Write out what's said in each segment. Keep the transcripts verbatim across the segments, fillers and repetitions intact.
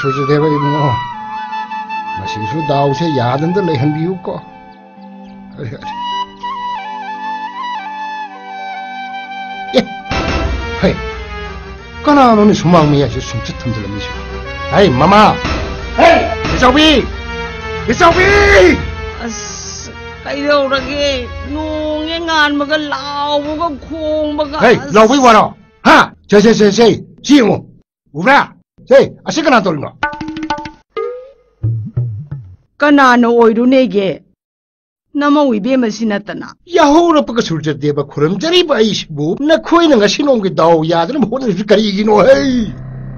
술주대바 이bungo. 마시수 다우세 야든들 레한비우고. 그래 그래. 예. 헤이. 까나노니 소망미야지 숨치 탐들면서. 아이 마마. 헤이. 이소비. 이소비. 아스. 까이러라게 농에 간마가 라우가 콩마가. 헤이. 라우이 와라. 하. 제제제제. 지용우. 우브라. 제이. 아시까나 돌노. 까나노 오이루네게. 나마 위베마시 나타나. 야호로 빠가 술제대바 코름자리 바이시부. 나 코이는가 신혼게 다오 야들은 호는 까리기노 헤이.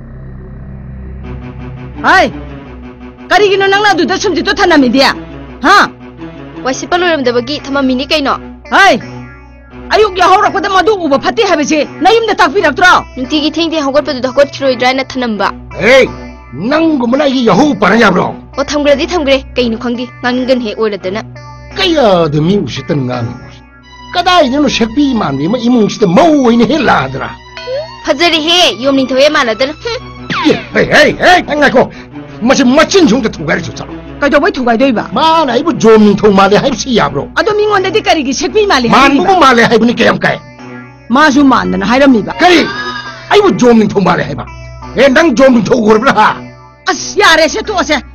아이. 까리기노 낭나두다 숨지도 타나미디야. 하. 와시팔로름데바기 타마미니 까이노. 아이. 아육 야호라고다 마두 우바 파티 하베지. 나 임다 탁비랍더라. 눈티기 탱디 하고빠도 하고트로이드라이나 타남바. 에이. 낭고문아 이게 야호 빠라냐브로. 어 탐그라디 탐그레 까이노 광디 망근 해 오르드나. Kaya demi usitan nga ni kada ino shakpi mami ma imong sita mau ini heladra. Fajari he yomning thoye maladana. Hey hey hey nga ko machi machin jung da thugari chucha. Kaido boy thugai doiba. Ma na ibu jomning thong male hai si yabro. Ado mingonda di karigi shakpi mali. Man bu male hai buni kayam kai. Ma su mandana hairamiba. Kari aibu jomning thong male hai ba. E nang jomning thong gorbra ha. As yare se to se.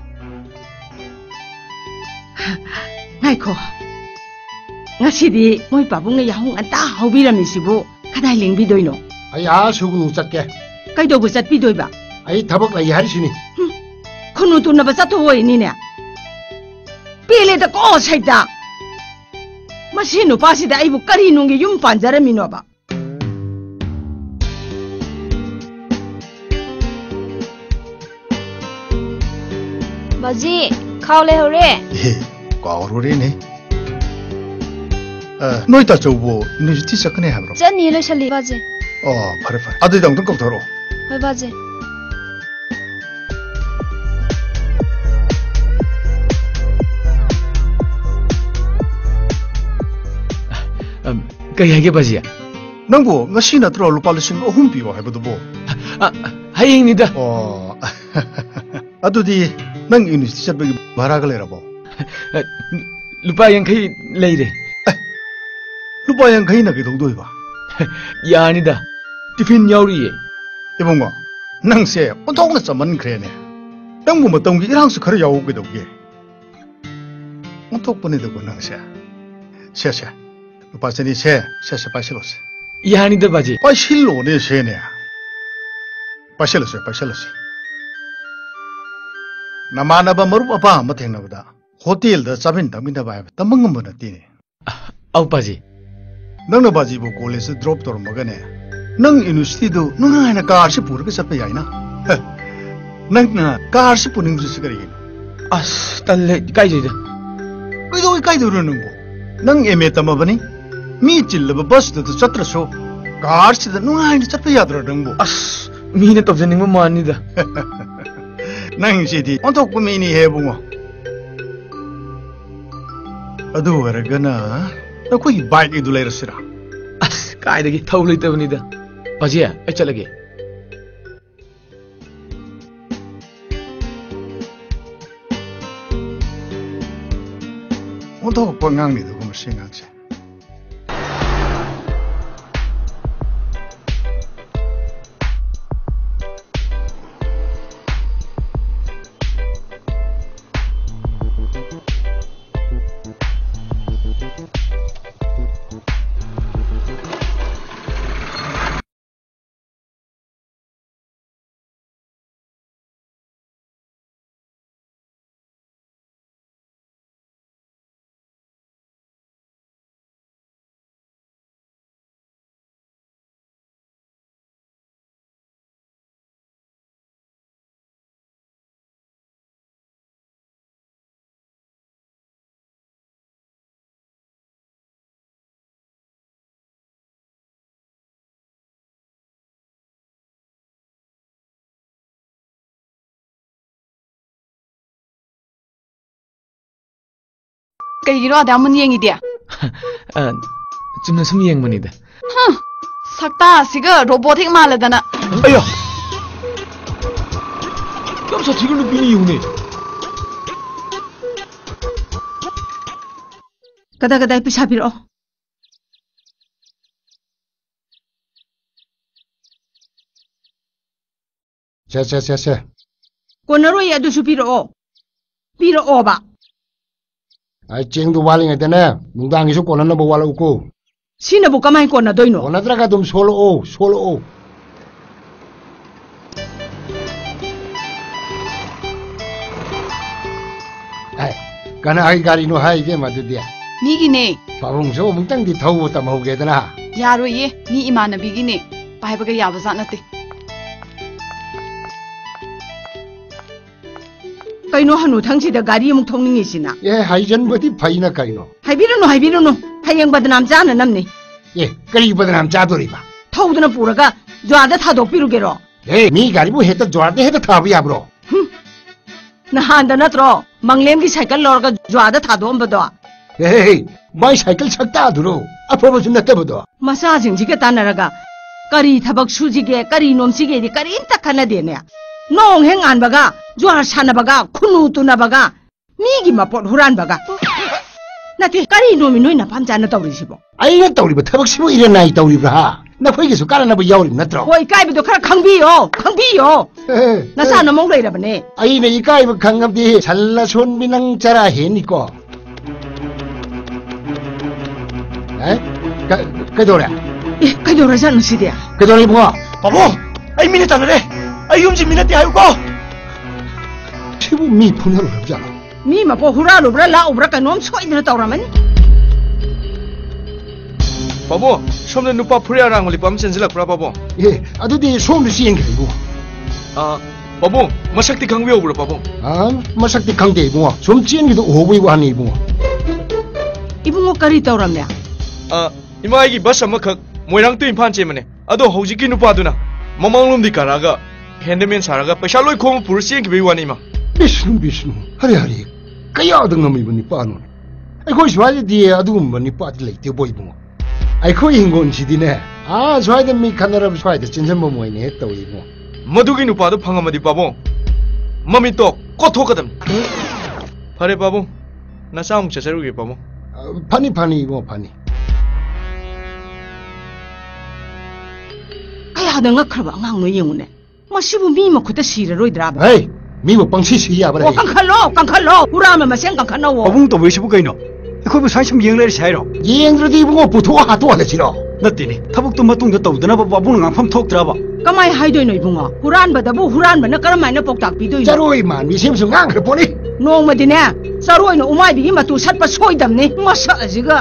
Ngaiko. Ngasidi moi pabungna yahung anta haubiramisibu kadai lingbidoino. Aya sugunu chatke. Kaido bu chatbidoiba. Ai thabak lai hari sini. Khunu tu na ba chatho hoini ne. Pele da ko saida. Masinu pasida aibu kari nungi yum panjaramino ba. Baji, khawle hore. 과오로리네. 어, 너희다 저보 유니버시티 sakne hamro. Chani lo shali baji. 어, 파레 파레. 아들 당동 꼭 더러. Hoi baji. 음, 그야게 바지야. 낭보 ngashina 들어 루파 리싱 어흠 비워 해봐도 뭐. 아, 하행입니다. 어. 아두디 낭 유니버시티 sabagi 말아갈래라 뭐. 루파 양카이 레이레. 루파 양카이나 그동도이바. 야니다. 티핀 야우리에. 이봉아, 낭세 온통나 쩌만 그래네. 낭보 뭐 동기 일항수 그래 야오게 도게. 온통 보내도고 낭세. 샤샤. 루파 세니 세, 샤샤 바실로스. 야니다 바지. 바실로네 세네. 바실로스, 바실로스. 나마나바 머루 아빠 못 행나보다. 호텔 잡힌 담인다 봐야 담방금 보냈더니 아우 바지 너는 바지 보고 콜레스 드롭 더 먹네 능 유니버시티도 너는 하나 가르치 부르게 잡혀 야이나 능나 가르치 부는 줄 그러긴 아스 달래 까이지다 그래도 까이도르는 거능 에메 담아보니 미질러 버스도 쳤더서 가르치도 너는 하나 잡혀 야더라는 거 아스 미네 떡전닝 뭐 많이다 능 시티 온톡 꾸미니 해보고 अदु वरगना न कोई bike इदु लेरसिरा अस कायदगी थौ लेतबनिदा बाजिया ए चलगे ओतो पंगांगनि दु मसिंगाचे Kaigiro ada mun yengi dia. 아, 좀 숨이 행문이다. Huh. Sakta siga robotic maladana. 아야. 좀 사티가 누비니 용네. 가다 가다 피사 빌어. 자자자자. 꼬너로이 아두수 빌어. 빌어 봐. 아, 쟁도 와링했다네. 농당에서 꼬나나 뭐 와라고. 시나부 까마이 꼬너도이노. 꼬나들아가 좀 솔로 솔로. ai kana ai gari no hai ge ma dia 미기네. pabung so mung tang di thau ta mau ge dana 야로예. 니 이마나비기네. 바이바가 야바자나테. kaino hanu thangchida gari amuk thongningisina. ye hai jan bodi phaina kaino 하이비르노 하이비르노 하이eng badnam jana namni. ye kari badnam cha dori ba thawduna puraga jwada thadokpirugero. hey mi gari bu heta jwade heta thabi abro Nahanda natro manglem ki cycle lorga jwada thadom-bado. hey bicycle sakta duro apoba sunna tabado Masa jingjiga tanaraga kari thabak sujige kari nomsige di kari inta khana dene. Nong heng anbaga jwar sanabaga khunu tunabaga migi mapot huran baga. Nati kari nomi noina pamjana tawrisibo. ai ga tawri ba thabak sibo ire nai tawri bra na phoi ge su karana bu yauri natro Hoi kaibido khara khangbiyo khangbiyo. Nasa na mong leirabane. ai ne ikai ba khangam di challa son binang chara he ni ko eh ka ka dora Eh kaidorajanu sidia. ka dora bo 바보! 아이 미네 따르래! 아이 움지 미네띠 하유고! sibo mi phunal rabjana Mi mapo huralo bra la obra kanom soidna tawraman. 바보, 처음에 누파 프리아랑 올리 밤 센질락 브라 바보. 예 아두디 somdu sieng ge bo 아, 바보, 마삭티 강비 오브라 바보. 아 masakti khangde bo som chien gi do hobui wa ni bo Ibungo kari tawramya. 아, 이마이기 버스 아마각 모이랑 또 임판 제만에. 아도 호지기 누파두나. 마망룸디 가라가 핸드맨 사라가 빠샬로이 콤 부르시엔 기 베와니마. Vishnu Vishnu hari hari kaya dang nami bani pano ai khoi swai di adum bani pat leite boi bu ai khoi hingon si dine a swai da mi khanarab swai da chinjam mo moi ne tawi mo 마두기 누파도 방아마디 바보. 마미 또 꼬토거든. 파레 바보. 나 싸움 제대로게 바보. pani pani mo pani Kaya da nga kharba ngang no yengune. Masibu mi ma khuta siraroidra ba. ai mi bo pangsi si ya ba O kangkhalo kangkhalo urama maseng kangkhano wo. 바봉 또 왜시부 가이노? 그거 사심 영래를 사이로. yeng di bo putu ha to la chiro 나띠니 타복도 마뚱도 떠우드나 바봉은 앙팜 톡드라바. Kamai haidoino ibungo. Huran ba dabu huran ba na karamaina poktak pidoino. charoi man mi sem su ngang khre poni Nong madine saroino umai bigi matu satpa soidamne. Masa ajiga.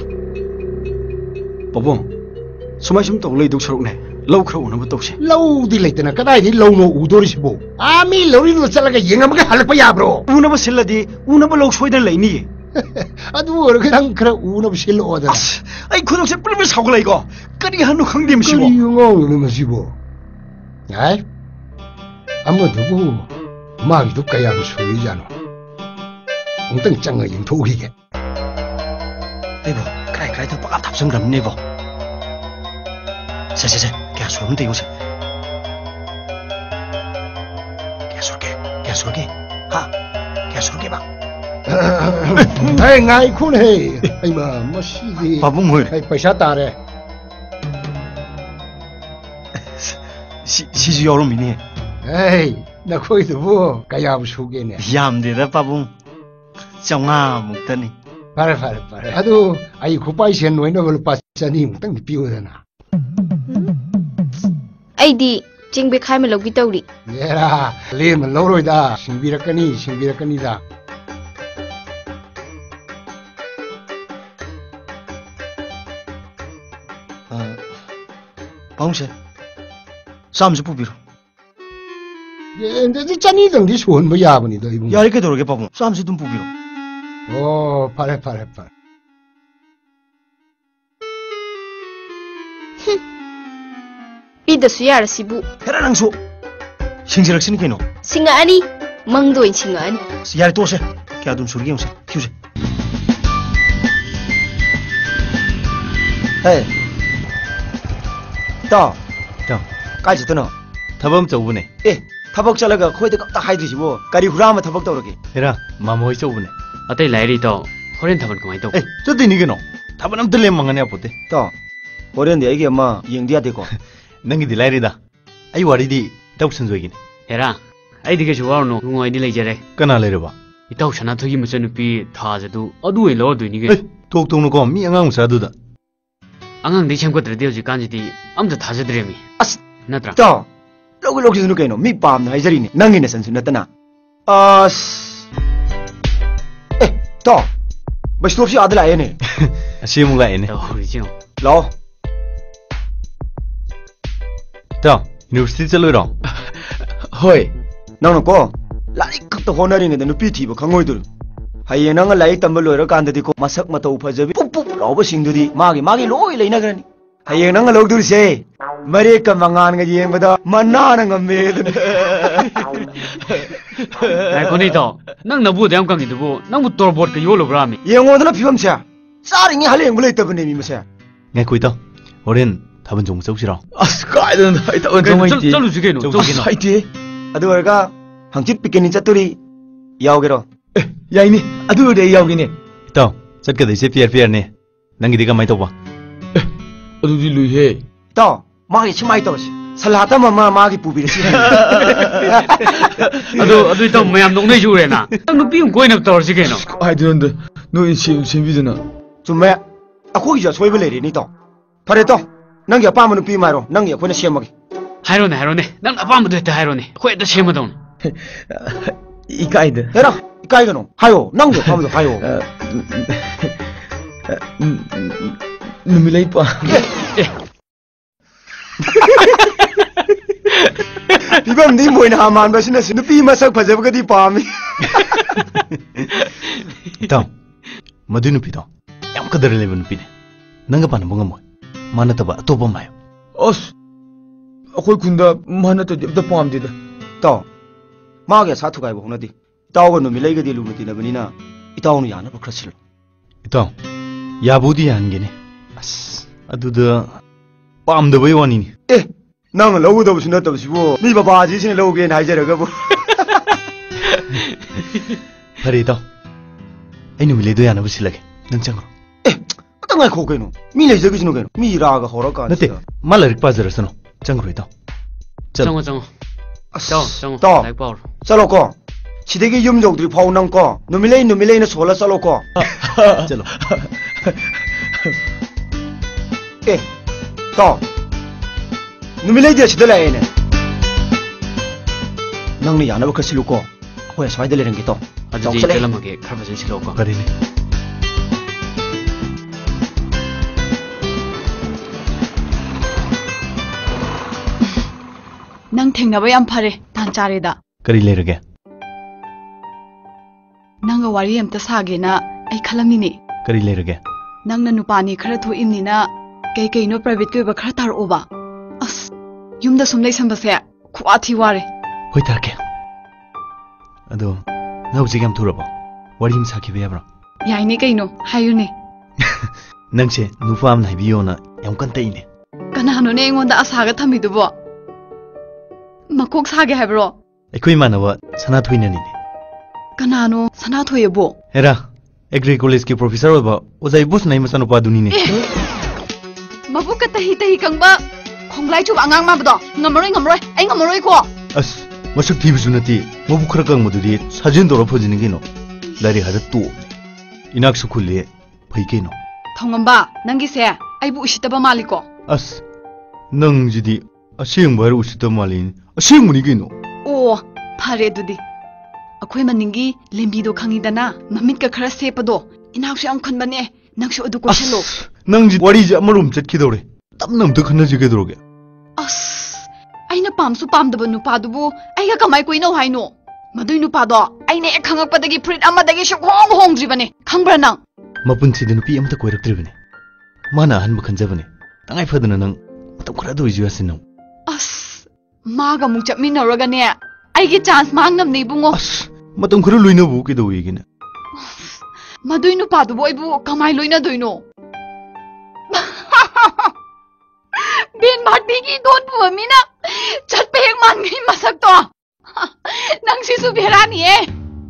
바봉 수마심 또 레이독 서록네. lâu khâu nó mới tàu xe. lâu di leite na kadai di lâu no udori si bo a mi lori no chala ga yeng am ga halak pa ya bro una ba silla di una ba lâu soi dan lai ni. adu or ga dang khra u no sil o da ai khudok se pul me sauk lai go kari hanu khang dim si bo kari ngong no ma si bo ai amma du bo ma gi du kaya no sui ja no ong tang chang ga yeng thu hi ge đây bo cái cái thằng bạc tháp sông đầm này bo xe xe xe kẻ xuống tiêu xe kẻ xuống kẻ kẻ xuống kẻ ha kẻ xuống kẻ bác ai ngai khun he ai ma ma si di bà bung hồi ai paisa ta re si si si yoro mini ai na khoi du bo kaya bu su ge ne yam de da bà bung trong nga một tên này pare pare pare adu ai khu pai sen noi no pa chani mu tang di piu da na ꯑꯩꯗꯤ ꯆꯤꯡ ꯕꯦꯈꯥꯏ ꯃ ꯂꯧꯒꯤ ꯇꯧꯔꯤ yera le ma lo roi da singbirakani singbirakani da bông xe sao mà bù bì ye ndi chani dang di suon ba ya ba ni da ibu ya cái đồ cái bông sao mà tum bù bì oh pare pare pare ꯄꯤꯗꯁꯨ ꯌꯥꯔꯁꯤꯕꯨ 해라 낭수 싱지락 신이 개노 ꯁꯤꯡꯉꯛꯑꯅꯤ ꯃꯪꯗ ꯑꯣꯏꯅ ꯁꯤꯡꯉꯛꯑꯅꯤ 야리 또 xe kẻ đun xuống kia kêu xe Hey, 또, 또, 까지 뜨노. 더범 저우네. 에 ꯊꯕꯛ ꯆꯠꯂꯒ ꯑꯩꯈꯣꯏꯗ ꯀꯝꯇ ꯍꯥꯏꯗ꯭ꯔꯤꯁꯤꯕꯣ ꯀꯔꯤ ꯍꯨꯔꯥꯟꯕ ꯊꯕꯛ ꯇꯧꯔꯒꯦ ꯍꯦꯔꯥ ꯃꯥꯃ ꯍꯣꯏ ꯆꯧꯕꯅꯦ ꯑꯇꯩ ꯂꯥꯏꯔꯤ ꯏꯇꯥꯎ ꯍꯣꯔꯦꯟ ꯊꯥꯕꯜ ꯀꯃꯥꯏꯅ ꯇꯧ ꯑꯦ ꯆꯠꯇꯣꯏꯅꯤ ꯀꯩꯅꯣ ꯊꯥꯕꯜ ꯑꯝꯇ ꯂꯦꯝꯃꯪꯒꯅꯤ ꯑꯄꯣꯠꯇꯦ ꯇꯥꯎ ꯍꯣꯔꯦꯟꯗꯤ ꯑꯩꯒꯤ ꯑꯃ ꯌꯦꯡꯗ ꯌꯥꯗꯦꯀꯣ ꯅꯪꯒꯤꯗꯤ ꯂꯥꯏꯔꯤꯗ ꯑꯩ ꯋꯥꯔꯤꯗꯤ ꯏꯇꯥꯎ ꯁꯟꯖꯣꯏꯒꯤꯅꯤ ꯍꯦꯔꯥ ꯑꯩꯗꯤ ꯀꯩꯁꯨ ꯋꯥꯔꯨꯅꯨ ꯅꯨꯡꯉꯥꯏꯗꯤ ꯂꯩꯖꯔꯦ ꯀꯅꯥ ꯂꯩꯔꯕ ꯏꯇꯥꯎ ꯁꯅꯥꯊꯣꯏꯒꯤ ꯃꯆꯟꯅꯨꯄꯤ ꯊꯥꯖꯗꯨ ꯑꯗꯨ ꯑꯣꯏꯅ ꯂꯧꯔꯗꯣꯏꯅꯤ ꯀꯩꯅꯣ ꯊꯣꯛ ꯇꯧꯅꯨꯀꯣ ꯃꯤ ꯑꯉꯥꯡ ꯃꯆꯥꯗꯨꯗ ꯑꯉꯥꯡꯗꯩ ꯁꯦꯝꯒꯠꯇ꯭ꯔꯗꯤ ꯍꯧꯖꯤꯛꯀꯥꯟꯁꯤꯗꯤ ꯑꯝꯇ ꯊꯥꯖꯗ꯭ꯔꯦꯃꯤ ꯑꯁ ꯅꯠꯇ꯭ꯔꯥ ꯇꯥꯎ ꯂꯧꯒ ꯂꯧꯈꯤꯁꯅꯨ ꯀꯩꯅꯣ ꯃꯤ ꯄꯥꯝꯅ ꯍꯥꯏꯖꯔꯤꯅꯦ ꯅꯪꯒꯤ ꯅꯆꯟꯁꯨ ꯅꯠꯇꯅ ꯑꯁ ꯑꯦ ꯇꯥꯎ ꯕꯩꯁꯇꯣꯞꯁꯤ ꯑꯥꯗ ꯂꯥꯛꯑꯦꯅꯦ ꯑꯁꯤ ꯑꯃꯨꯛ ꯂꯥꯛꯑꯦꯅꯦ ꯇꯧꯔꯤꯁꯦ ꯌꯦꯡꯉꯣ ꯂꯥꯛꯑꯣ ꯏꯇꯥꯎ ꯌꯨꯅꯤꯚꯔꯁꯤꯇꯤ ꯆꯠꯂꯣꯏꯔꯣ ꯍꯣꯏ ꯅꯪꯅꯀꯣ ꯂꯥꯏꯔꯤꯛ ꯈꯛꯇ ꯍꯣꯠꯅꯔꯤꯉꯩꯗ ꯅꯨꯄꯤ ꯊꯤꯕ ꯈꯪꯉꯣꯏꯗꯣꯔꯤ ꯍꯌꯦꯡ ꯅꯪꯅ ꯂꯥꯏꯔꯤꯛ ꯇꯝꯕ ꯂꯣꯏꯔꯀꯥꯟꯗꯗꯤꯀꯣ ꯃꯁꯛ ꯃꯇꯧ ꯐꯖꯕꯤ ꯄꯨꯞ ꯄꯨꯞ ꯂꯥꯎꯕꯁꯤꯡꯗꯨꯗꯤ ꯃꯥꯒꯤ ꯃꯥꯒꯤ ꯂꯣꯏ ꯂꯩꯅꯈ꯭ꯔꯅꯤ ꯍꯌꯦꯡ ꯅꯪꯅ ꯂꯧꯗꯣꯔꯤꯁꯦ ꯃꯔꯦꯛꯀ ꯃꯉꯥꯟꯒ ꯌꯦꯡꯕꯗ ꯃꯅꯥꯅ ꯉꯝꯃꯦ ꯑꯗꯨꯅ ꯉꯥꯏꯈꯣꯅꯦ ꯏꯇꯥꯎ ꯅꯪ ꯅꯕꯨꯗ ꯌꯥꯝ ꯀꯪꯉꯤꯗꯨꯕꯨ ꯅꯪꯕꯨ ꯇꯣꯔꯕꯣꯠꯀ ꯌꯣꯜꯂꯨꯕ꯭ꯔꯥꯃꯤ ꯌꯦꯡꯉꯣꯗꯅ ꯐꯤꯕꯝꯁꯦ ꯆꯥꯔꯤꯉꯩ ꯍꯜꯂꯦꯡꯕ ꯂꯩꯇꯕꯅꯦ ꯃꯤ ꯃꯁꯦ ꯉꯥꯏꯈꯣ ꯏꯇꯥꯎ ꯍꯣꯔꯦꯟ ꯊꯥꯕꯜ ꯆꯣꯡꯕ ꯆꯧꯁꯤꯔꯣ ꯑꯁ ꯀꯥꯏꯗꯅ ꯑꯩ ꯊꯥꯕꯜ ꯆꯣꯡ ꯍꯩꯇꯦ ꯆꯠꯂꯨꯁꯤ ꯀꯩꯅꯣ ꯑꯁ ꯍꯩꯇꯦ ꯑꯗꯨ ꯑꯣꯏꯔꯒ ꯍꯪꯆꯤꯠ ꯄꯤꯛꯅꯤꯛ ꯆꯠꯇꯣꯔꯤ ꯌꯥꯎꯒꯦꯔꯣ ꯑꯦ ꯌꯥꯏꯅꯤ ꯑꯗꯨ ꯑꯣꯏꯔꯗꯤ ꯑꯩ ꯌꯥꯎꯒꯦꯅꯦ ꯏꯇꯥꯎ ꯆꯠꯀꯗꯣꯏꯁꯦ ꯄꯤꯌꯔ ꯄꯤꯌꯔꯅꯦ ꯅꯪꯒꯤꯗꯤ ꯀꯃꯥꯏꯅ ꯇꯧꯕ ꯑꯦ ꯑꯗꯨꯗꯤ ꯂꯨꯏꯍꯦ ꯇꯥꯎ ꯃꯥꯒꯤ ꯁꯨꯃꯥꯏꯅ ꯇꯧꯔꯁꯤ ꯁꯂꯥꯇꯝ ꯑꯃ ꯃꯥꯒꯤ ꯄꯨꯕꯤꯔꯁꯤ ꯑꯗꯨ ꯑꯗꯨ ꯏꯇꯥꯎ ꯃꯌꯥꯝ ꯅꯣꯛꯅꯩꯁꯨ ꯎꯔꯦꯅ ꯅꯪ ꯅꯨꯄꯤ ꯑꯃ ꯀꯣꯏꯅꯕ ꯇꯧꯔꯁꯤ ꯀꯩꯅꯣ ꯀꯥꯏꯗꯅꯣꯗ ꯅꯣꯏ ꯁꯦꯝ ꯁꯦꯝꯕꯤꯗꯅ ꯆꯨꯝꯃꯦ ꯑꯩꯈꯣꯏꯒꯤꯁꯨ ꯑꯁꯣꯏꯕ ꯂꯩꯔꯦꯅꯤ ꯇꯥꯎ ꯐꯔꯦ ꯇꯥꯎ ꯅꯪꯒꯤ ꯑꯄꯥꯝꯕ ꯅꯨꯄꯤ ꯑꯃ ꯍꯥꯏꯔꯣ ꯅꯪꯒꯤ ꯑꯩꯈꯣꯏꯅ ꯁꯦꯝꯃꯒꯦ ꯍꯥꯏꯔꯣꯅꯦ ꯍꯥꯏꯔꯣꯅꯦ ꯅꯪꯅ ꯑꯄꯥꯝꯕꯗꯣ ꯍꯦꯛꯇ ꯍꯥꯏꯔꯣꯅꯦ ꯑꯩꯈꯣꯏ ꯍꯦꯛꯇ ꯁꯦꯝꯃꯗꯧꯅꯤ ꯏꯀꯥꯏꯗ ꯍꯦꯔꯥ ꯏꯀꯥꯏꯒꯅꯣ ꯍꯥꯏꯌꯣ ꯅꯪꯒꯤ ꯑꯄꯥꯝꯕꯗꯣ ꯍꯥꯏꯌꯣ ꯅꯨꯃꯤꯠꯂꯩ ꯄꯥꯝꯃꯦ ꯐꯤꯕꯝꯗꯤ ꯃꯣꯏꯅ ꯃꯥꯟꯕꯁꯤꯅ ꯅꯨꯄꯤ ꯃꯁꯛ ꯐꯖꯕꯒꯗꯤ ꯄꯥꯝꯃꯤ ꯏꯇꯥꯎ ꯃꯗꯨ ꯅꯨꯄꯤꯗꯣ ꯌꯥꯝ ꯀꯗꯔ ꯂꯩꯕ ꯅꯨꯄꯤꯅꯦ ꯅꯪꯒ ꯄꯥꯟꯅꯕ ꯉꯝꯃꯣꯏ ꯃꯥ ꯅꯠꯇꯕ ꯑꯇꯣꯞꯄ ꯑꯃ ꯍꯥꯏꯌꯣ ꯑꯁ ꯑꯩꯈꯣꯏ ꯈꯨꯟꯗ ꯃꯥ ꯅꯠꯇ꯭ꯔꯗꯤ ꯑꯝꯇ ꯄꯥꯝꯗꯦꯗ ꯇꯥꯎ ꯃꯥꯒꯤ ꯑꯁꯥ ꯊꯨꯒꯥꯏꯕ ꯍꯧꯅꯗꯦ ꯏꯇꯥꯎꯒ ꯅꯨꯃꯤꯠꯂꯩꯒꯗꯤ ꯂꯨꯅ ꯇꯤꯟꯅꯕꯅꯤꯅ ꯏꯇꯥꯎꯅ ꯌꯥꯅꯕ ꯈꯔ ꯁꯤꯜꯂꯨ ꯏꯇꯥꯎ ꯌꯥꯕꯨꯗꯤ ꯌꯥꯍꯟꯒꯦꯅꯦ ꯑꯁ ꯑꯗꯨꯗ ꯄꯥꯝꯗꯕꯩ ꯋꯥꯅꯤꯅꯦ ꯑꯦ ꯅꯪꯅ ꯂꯧꯒꯗꯕꯁꯨ ꯅꯠꯇꯕꯁꯤꯕꯨ ꯃꯤ ꯕꯕꯥꯖꯤꯁꯤꯅ ꯂꯧꯒꯦꯅ ꯍꯥꯏꯖꯔꯒꯕꯨ ꯐꯔꯦ ꯏꯇꯥꯎ ꯑꯩ ꯅꯨꯃꯤꯠꯂꯩꯗꯣ ꯌꯥꯅꯕ ꯁꯤꯜꯂꯒꯦ ꯅꯪ ꯆꯪꯉꯣ ꯑꯦ ꯑꯇ ꯉꯥꯏꯈꯣ ꯀꯩꯅꯣ ꯃꯤ ꯂꯩꯖꯒꯤꯁꯅꯨ ꯀꯩꯅꯣ ꯃꯤ ꯔꯥꯒ ꯍꯧꯔꯀꯥꯟꯗ ꯅꯠꯇꯦ ꯃꯥ ꯂꯥꯏꯔꯤꯛ ꯄꯥꯖꯔꯁꯅꯨ ꯆꯪꯈ꯭ꯔꯣ ꯏꯇꯥꯎ ꯆꯪꯉꯣ ꯆꯪꯉꯣ ꯆꯪꯉꯣ ꯆꯪꯉꯣ ꯇꯥꯎ ꯂꯥꯏꯔꯤꯛ ꯄꯥꯎꯔꯣ ꯆꯠꯂꯣꯀꯣ ꯁꯤꯗꯒꯤ ꯌꯨꯝ ꯌꯧꯗ꯭ꯔꯤ ꯐꯥꯎ ꯅꯪ ꯀꯣ ꯅꯨꯃꯤꯠꯂꯩ ꯅꯨꯃꯤꯠꯂꯩꯅ ꯁꯣꯜꯂ ꯆꯠꯂꯣꯀꯣ ꯆꯠꯂꯣ ꯑꯦ ꯇꯥꯎ ꯅꯨꯃꯤꯠꯂꯩꯗꯤ ꯑꯁꯤꯗ ꯂꯥꯛꯑꯦꯅꯦ ꯅꯪꯅ ꯌꯥꯅꯕ ꯈꯔ ꯁꯤꯜꯂꯨꯀꯣ ꯑꯩꯈꯣꯏ ꯑꯁ꯭ꯋꯥꯏꯗ ꯂꯩꯔꯝꯒꯦ ꯇꯥꯎ ꯑꯗꯨꯗꯤ ꯆꯠꯂꯝꯃꯒꯦ ꯈꯔ ꯐꯖꯅ ꯁꯤꯜꯂꯛꯑꯣꯀꯣ ꯐꯔꯦꯅꯦ ꯅꯪ ꯊꯦꯡꯅꯕ ꯌꯥꯝ ꯐꯔꯦ ꯇꯥꯟ ꯆꯥꯔꯦꯗ ꯀꯔꯤ ꯂꯩꯔꯒꯦ ꯅꯪꯒ ꯋꯥꯔꯤ ꯑꯝꯇ ꯁꯥꯒꯦꯅ ꯑꯩ ꯈꯜꯂꯝꯃꯤꯅꯦ ꯀꯔꯤ ꯂꯩꯔꯒꯦ ꯅꯪꯅ ꯅꯨꯄꯥꯅꯤ ꯈꯔ ꯊꯣꯛꯏꯝꯅꯤꯅ ꯀꯩ ꯀꯩꯅꯣ ꯄ꯭ꯔꯥꯏꯚꯦꯠꯀꯤ ꯑꯣꯏꯕ ꯈꯔ ꯇꯥꯔꯛꯑꯣꯕ ꯑꯁ ꯌꯨꯝꯗ ꯁꯨꯝ ꯂꯩꯁꯟꯕꯁꯦ ꯈꯨꯋꯥꯊꯤ ꯋꯥꯔꯦ ꯍꯣꯏ ꯇꯥꯔꯛꯀꯦ ꯑꯗꯣ ꯅꯪ ꯍꯧꯖꯤꯛ ꯌꯥꯝ ꯊꯨꯔꯕꯣ ꯋꯥꯔꯤ ꯑꯃ ꯁꯥꯈꯤꯕ ꯌꯥꯕ꯭ꯔꯣ ꯌꯥꯏꯅꯦ ꯀꯩꯅꯣ ꯍꯥꯏꯌꯨꯅꯦ ꯅꯪꯁꯦ ꯅꯨꯄꯥ ꯑꯃꯅ ꯍꯥꯏꯕꯤꯌꯣꯅ ꯌꯥꯝ ꯀꯟ ꯇꯛꯏꯅꯦ ꯀꯅꯥꯅꯣꯅꯦ ꯑꯩꯉꯣꯟꯗ ꯑꯁꯥꯒ ꯊꯝꯃꯤꯗꯨꯕꯣ ꯃꯀꯣꯛ ꯁꯥꯒꯦ ꯍꯥꯏꯕ꯭ꯔꯣ ꯑꯩꯈꯣꯏ ꯏꯃꯥꯟꯅꯕ ꯁꯅꯥꯊꯣꯏꯅꯅꯤꯅꯦ ꯀꯅꯥꯅꯣ ꯁꯅꯥꯊꯣꯏꯑꯕꯣ ꯍꯦꯔꯥ ꯑꯦꯒ꯭ꯔꯤ ꯀꯣꯂꯦꯖꯀꯤ ꯄ꯭ꯔꯣꯐꯦꯁꯔ ꯑꯣꯏꯕ ꯑꯣꯖꯥ ꯏꯕꯣꯁꯅꯥꯏ ꯃꯆꯥꯅꯨꯄꯥꯗꯨꯅꯤꯅꯦ ꯃꯕꯨꯛꯀ ꯇꯍꯤ ꯇꯍꯤ ꯀꯪꯕ ꯈꯣꯡꯂꯥꯏ ꯆꯨꯕ ꯑꯉꯥꯡ ꯃꯥꯕꯗꯣ ꯉꯝꯃꯔꯣꯏ ꯉꯝꯃꯔꯣꯏ ꯑꯩ ꯉꯝꯃꯔꯣꯏꯀꯣ ꯑꯁ ꯃꯁꯛ ꯊꯤꯕꯁꯨ ꯅꯠꯇꯦ ꯃꯕꯨꯛ ꯈꯔ ꯀꯪꯕꯗꯨꯗꯤ ꯁꯥꯖꯤꯟ ꯇꯧꯔ ꯐꯖꯅꯤ ꯀꯩꯅꯣ ꯂꯥꯏꯔꯤꯛ ꯍꯥꯏꯔ ꯇꯣꯛꯑꯕꯅꯦ ꯏꯅꯥꯛꯁꯨ ꯈꯨꯜꯂꯦ ꯐꯩ ꯀꯩꯅꯣ ꯊꯣꯡꯉꯝꯕ ꯅꯪꯒꯤꯁꯦ ꯑꯩꯕꯨ ꯎꯁꯤꯠꯇꯕ ꯃꯥꯜꯂꯤꯀꯣ ꯑꯁ ꯅꯪꯁꯤꯗꯤ ꯑꯁꯦꯡꯕ ꯍꯥꯏꯔ ꯎꯁꯤꯠꯇꯕ ꯃꯥꯜꯂꯤꯅꯤ ꯑꯁꯦꯡꯕꯅꯤ ꯀꯩꯅꯣ ꯑꯣ ꯐꯔꯦ ꯑꯗꯨꯗꯤ ꯑꯩꯈꯣꯏ ꯃꯅꯤꯡꯒꯤ ꯂꯦꯝꯕꯤꯗꯣ ꯈꯪꯉꯤꯗꯅ ꯃꯃꯤꯠꯀ ꯈꯔ ꯁꯦꯞꯄꯗꯣ ꯏꯅꯥꯛꯁꯨ ꯌꯥꯝ ꯈꯟꯕꯅꯦ ꯅꯪꯁꯨ ꯑꯗꯨ ꯀꯣꯏꯁꯜꯂꯣ ꯅꯪꯁꯤ ꯋꯥꯔꯤꯁꯦ ꯑꯃꯔꯣꯝ ꯆꯠꯈꯤꯗꯧꯔꯦ ꯇꯞꯅ ꯑꯝꯇ ꯈꯟꯅꯁꯤ ꯀꯩꯗꯧꯔꯒꯦ ꯑꯁ ꯑꯩꯅ ꯄꯥꯝꯁꯨ ꯄꯥꯝꯗꯕ ꯅꯨꯄꯥꯗꯨꯕꯨ ꯑꯩꯒ ꯀꯃꯥꯏ ꯀꯣꯏꯅꯧ ꯍꯥꯏꯅꯣ ꯃꯗꯨꯏ ꯅꯨꯄꯥꯗꯣ ꯑꯩꯅ ꯍꯦꯛ ꯈꯪꯉꯛꯄꯗꯒꯤ ꯐꯨꯔꯤꯠ ꯑꯃꯗꯒꯤ ꯁꯨꯛꯍꯣꯡ ꯍꯣꯡꯗ꯭ꯔꯤꯕꯅꯦ ꯈꯪꯕ꯭ꯔꯥ ꯅꯪ ꯃꯄꯨꯟꯁꯤꯗ ꯅꯨꯄꯤ ꯑꯃꯇ ꯀꯣꯏꯔꯛꯇ꯭ꯔꯤꯕꯅꯦ ꯃꯥꯅ ꯑꯍꯟꯕ ꯈꯟꯖꯕꯅꯦ ꯇꯉꯥꯏ ꯐꯗꯅ ꯅꯪ ꯃꯇꯝ ꯈꯔꯗ ꯑꯣꯏꯁꯨ ꯌꯥꯁꯤꯟꯅꯧ ꯑꯁ ꯃꯥꯒ ꯑꯃꯨꯛ ꯆꯠꯃꯤꯟꯅꯧꯔꯒꯅꯦ ꯑꯩꯒꯤ ꯆꯥꯟꯁ ꯃꯥꯡꯅꯕꯅꯦ ꯏꯕꯨꯡꯉꯣ ꯑꯁ ꯃꯇꯝ ꯈꯔ ꯂꯣꯏꯅꯕꯨ ꯀꯩꯗꯧꯋꯦꯒꯦꯅꯦ ꯃꯗꯨꯏ ꯅꯨꯄꯥꯗꯨꯕꯨ ꯑꯩꯕꯨ ꯀꯃꯥꯏ ꯂꯣꯏꯅꯗꯣꯏꯅꯣ ꯕꯦꯟ ꯚꯥꯔꯇꯤꯒꯤ ꯗꯣꯟ ꯄꯨꯕ ꯃꯤꯅ ꯆꯠꯄ ꯍꯦꯛ ꯃꯥꯟꯒꯤ ꯃꯁꯛꯇꯣ Nang si su berani eh.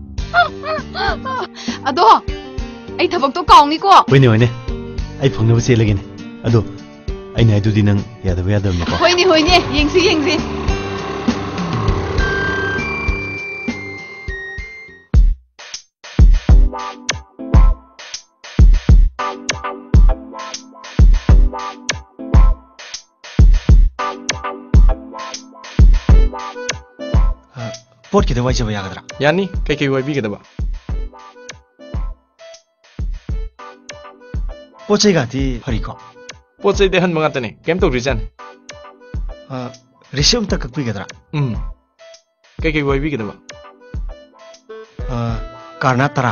Ado, ai thabak to kaung ni ko. Hoine hoine. Ai phangnaba chelagene. Ado ai nai du di nang yadaba yadam ko. Hoine hoine, yengsi yengsi. Pot kita wajib ya kadra. Yani kai kai wai bi ga da ba. Pot sai gati hari ko. Pot sai de han manga tane. Kem to reason. Ah, resume tak kakpi kadra. Hmm. Kai kai wai bi ga da ba. Ah, karena tara.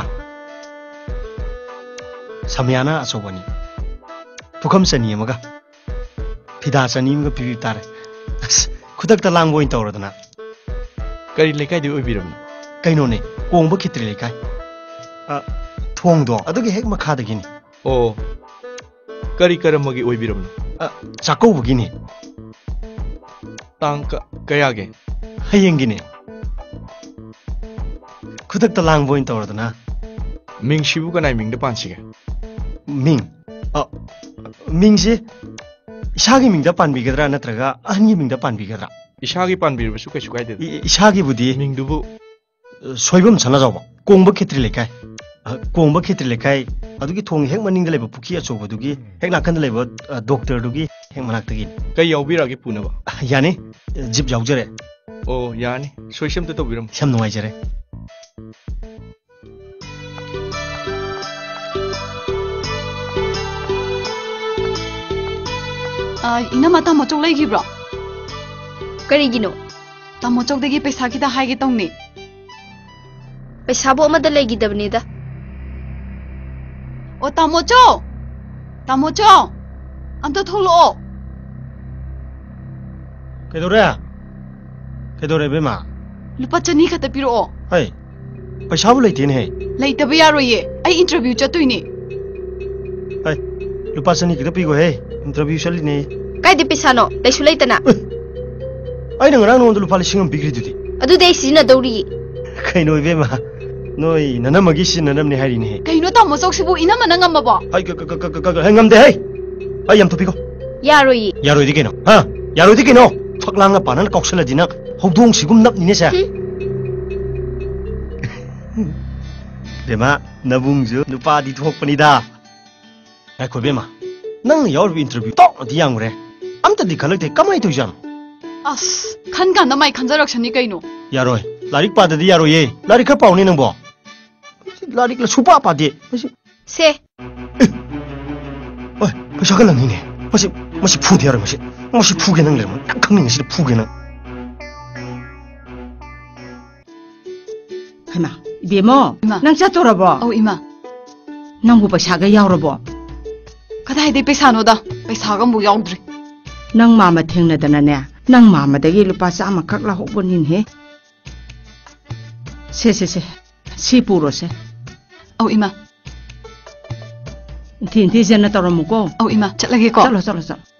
Samyana asobani. Pukam sani maga. Pida sani maga pipi tare. Kudak talang boin tawradana. Kari lekai di obiram. Kaino ne, kong ba kitri lekai. Ah, thong do. Adugi hek makha da gini. Oh. Kari karam magi obiram. Ah, chako bu gini. Tang ka kaya ge. Hayeng gini. Kudak talang boin tawradana. Ming shibu ka nai ming da panchi ge. Ming. Ah, ming si Ishagi ming da pan bi gadra natraga ahni ming da pan bi gadra. Ishagi pan bir ba su kai su kai de. Ishagi budi ming du bu soibam sana jaw ba kongba khitri lekai. Kongba khitri lekai adugi thong hek maning da leba pukhi acho badugi hek nakan da leba doctor dugi hek manak tagi. Kai yaw bira ge puna ba. Yani jib jaw jare. Oh yani soisham te to biram. Sam nuai jare. Ah, ina mata mo chok lai gi bro. Kari gino. Ta mo chok de gi paisa ki da hai gi tong ni. Paisa bo ma da lai gi dabni da. O ta mo cho. Ta mo cho. Amta tholo. Kedore? Kedore be ma. Lupa chani khata piro. Hai. Paisa bu leite ne hai. Leite ba yaro ye. Ai interview chatui ni. Hai. Lupa chani kita pi go hai. Interview sali ne. Kai di paisa no, lai su lai tana. Ai nang rang no du lupa lising am bigri dudi. Adu dei sina dawri. Kai no be ma. Noi nana magi sin nanam ne hai ne. Kai no ta mo chok sibu ina mana ngam ba. Hai ka ka ka ka ka ngam de hai. Ai yam to pi go. Yaro yi. Yaro di keno. Ha. Yaro di keno. Phaklang na panan koksala dina. Hodong sigum nap ni ne sa. Bema nabung ju lupa di thok pani da. Ai ko bema. Nang yaw interview to di yang re. Amta di khalak te kamai to jam. As khan kan na mai khanjarak shani kai no. Yaroi. Larik pa da di yaro ye. Larik ka pauni nang bo. Larik la supa pa de. Se. Oi, paisa ka lang ni ne. Masi masi phu de yaro masi. Masi phu ge nang le ma. Khang ni si phu ge nang. Hama, ibemo, nang chatorabo. Oh ima. Nang bu paisa ga yawrabo. Kadai de paisa no da. Paisa ga mu yawdri. Nang mama thengna dana ne. Nang mama dagi lupa sama khak la hobonin he. Se se se. Si puro se. Oh ima. Tin tin jana taramu ko. Oh ima, chatlage ko. Chalo chalo chalo.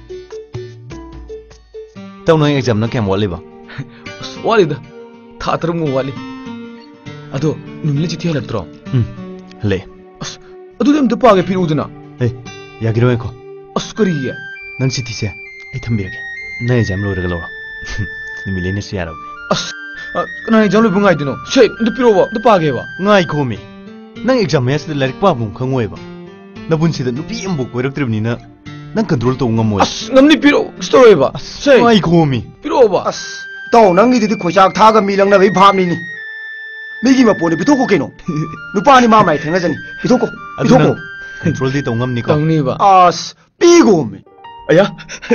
Tau noi exam na kem wali ba. Wali da. Tha taram wali. Ado numle chi thia latro. Hmm. Le. As adu dem pa ge piru duna. Hey, yagiro ko. As kari ye. Nang si ti se. Ai thambir ge. Na exam lo re lo. Numile ne si yaro. As kana exam lo bungai dino. Se ndu piro ba, ndu pa ge ba. Ngai ko mi. Nang exam mes de larik pa bum khangoi ba. Na bun si da nu pi embo ko rak tribni na. Nang control to ngam mo. As ngamni piro story ba. Se ngai ko mi. Piro ba. As to nang ni di khoisak tha ga mi lang na bai pham ni ni. Migi ma pone pitu ko keno. Nupa ni mama ithenga jani. Pitu ko. Pitu ko. Control di to ngam ni ko. Tang ni ba. As pi go mi. Aya.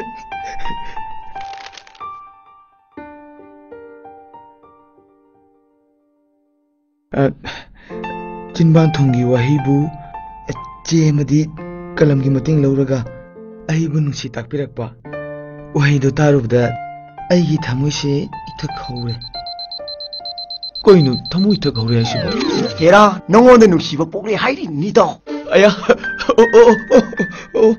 Jinban thongi wahibu che madi kalam gi mating lauraga aibu nungsi takpirakpa wahido tarubda aigi thamoi se ithak khore koinu thamoi ithak khore asiba Hera nongo de nungsi ba pokle hairi ni do. Aya o o o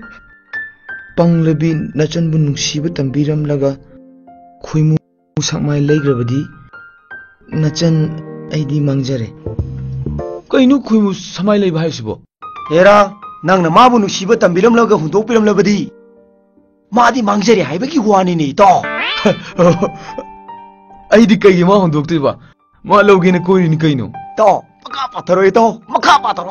Panglabi nachanbu nungsiba tambiram laga khoimu sakmai leigrabadi नचन ऐदी मांगजरे कइनु खुइमु समाय लैबा हाइसिबो हेरा नंगना माबु नुसिबा तंबिलमलगा हुंदोकपिरमलबदी मादी मांगजरे हाइबगी वानिनि तो ऐदी कइगी मा हुंदोक्तिबा मा लौगेने कोइनि कइनु तो मका पाथरोय तो मका पाथरो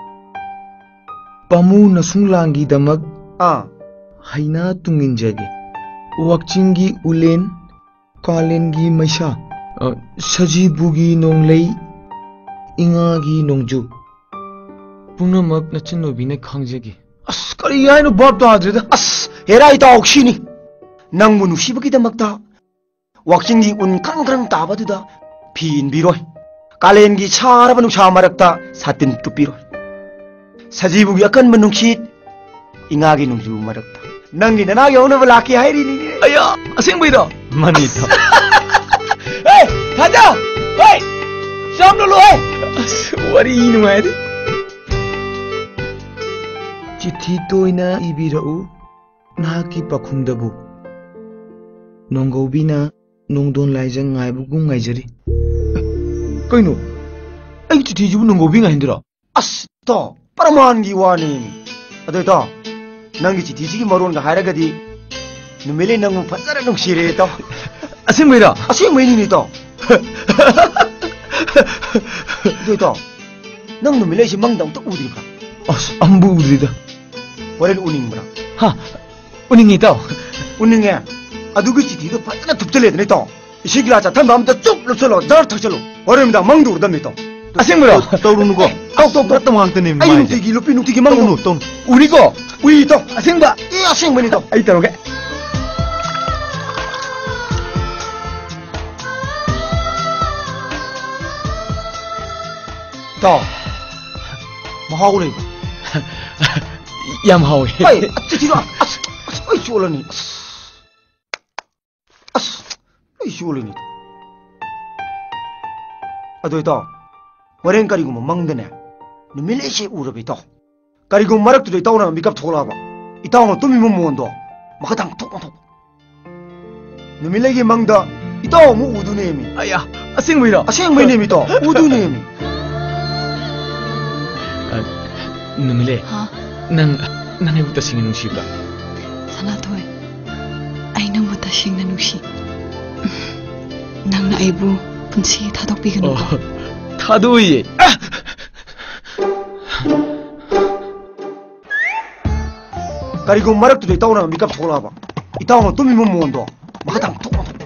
पामु नसुंगलांगी दमक आ हाइना तुंगिनजगे वाकचिंगी woollen कालेनगी मैसा सजीबुगी नोंगलै इंगागी नोंजु पुनमक नचनोबिने खांगजेगी अस करी याइनो बाप ताद्रेदा अस हेरा इता ओक्सिनी नंगबु नुसिबगी दमकता वाकचिंगी उन खंग खंग ताबदुदा फिन बिरोय कालेनगी छारब नुसा मरकता सातिन तुपिरोय सजीबुगी अकन मनुखित इंगागी नोंजु मरकता नंगी नना यौनबु लाकी हाइरिनी अया असेंबैदा मनी था ए थाजा ए सामने लो ए वरी नुआइदे चिठी तोइना इबिरउ नाकी पखुंदबु नोंगौबिना नोंदोन लाइजंग ngaibugum ngaijari कइनो ऐ चिठी जुबु नोंगौबि ngaइंदरा अस तो परमानगी वानी अदे तो नंगी चिठी सिगी मरोन गा हायरगदी नुमेले नंगु फजरा नुंसिरे तो असेंबैरा असेंबैनि नि तो दे तो नंग नुमेले सि मंगदं तो उदिबा अस अंबु उदिदा वरेन उनिंगब्रा हा उनिंगी तो उनिंगे अदुगी चिठी तो फजरा थुपचलेदने तो इसी गिलाचा थंबा अमता चुप लचलो जर थचलो वरेमदा मंगदुरदमे तो असेंबैरा तौरुनुको तो तो प्रत मांगतने आई नुतिगी लुपि नुतिगी मंगनु तो उरिको उई तो असेंबा ए असेंबनि तो आई तरोगे तो महाउले याम हावे आई चिठीरो अस ओइ चोलनी अस ओइ चोलनी अदोय तो वरेन करिगुम मंगदने नुमिले से उरबे तो करिगुम मरक तुदे तौना मिकअप थोलाबा इताव तुमि मोमोंदो मखतंग थोक थोक नुमिले गे मंगदा इताव मु उदुनेमी अया असेंबैरा असेंबैने मी तो उदुनेमी नुमिले हाँ नंग नंगैबु तसिंग नुसिब्रा सनाथोय आई नंगबु तसिंग नुसि नंगना आइबु पुंसि थादोकबिगनु थादोये करिगुम मरक तुदे तौना मिकअप थोलाबा इताव तुमि मोमोंदो मखतंग थोक थोक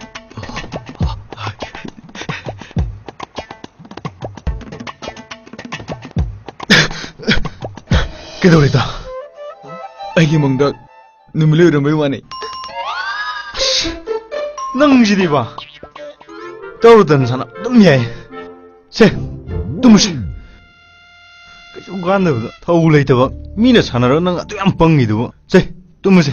केदोरिता ꯑꯩꯒꯤ ꯃꯪꯗ ꯅꯨꯃꯤꯠ ꯂꯩꯔꯝꯕꯩ ꯋꯥꯅꯤ ꯅꯪꯁꯤꯗꯤꯕ ꯇꯧꯔꯨꯗꯅ ꯁꯥꯟꯅ ꯑꯗꯨꯝ ꯌꯥꯏ ꯁꯦ ꯇꯨꯝꯃꯨꯁꯦ ꯀꯩꯁꯨ ꯀꯥꯟꯗꯕꯗ ꯊꯧ ꯂꯩꯇꯕ ꯃꯤꯅ ꯁꯥꯟꯅꯔꯒ ꯅꯪ ꯑꯗꯨ ꯌꯥꯝ ꯄꯪꯉꯤꯗꯨꯕꯨ ꯁꯦ ꯇꯨꯝꯃꯨꯁꯦ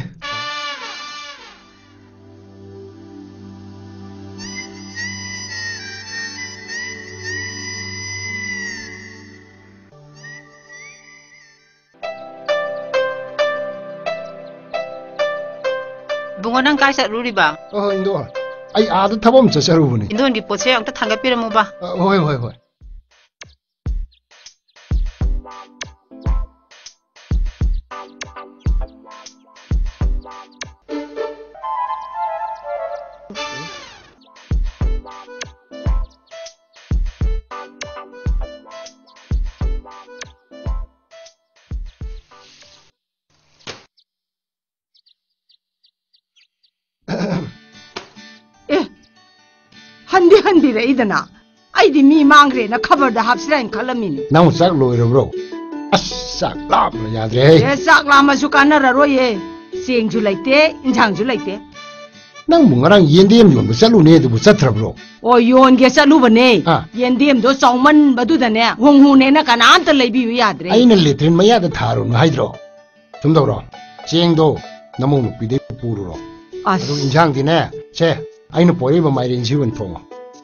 bungo nang kai sa ruri ba oh indo ai ada thabam cha charu bune indon gi poche ang ta thanga piramu ba hoi hoi hoi handi handi re idana ai di mi mangre na khabar da hapsira in khalamin nang sak loi ro bro as sak lam la ya dre ye sak lam su kana ra ro ye sing ju laite injang ju laite nang mu ngarang yendem yon bu salu ne du bu satra bro o yon ge salu bane yendem do chongman badu da ne hong hu ne na kana ant lai bi ya dre ai na letrin maya da tharu na haidro tum do ro cheng do namu nu pi de puru ro as injang di ne che ai na pori ba mai rin ji wen thong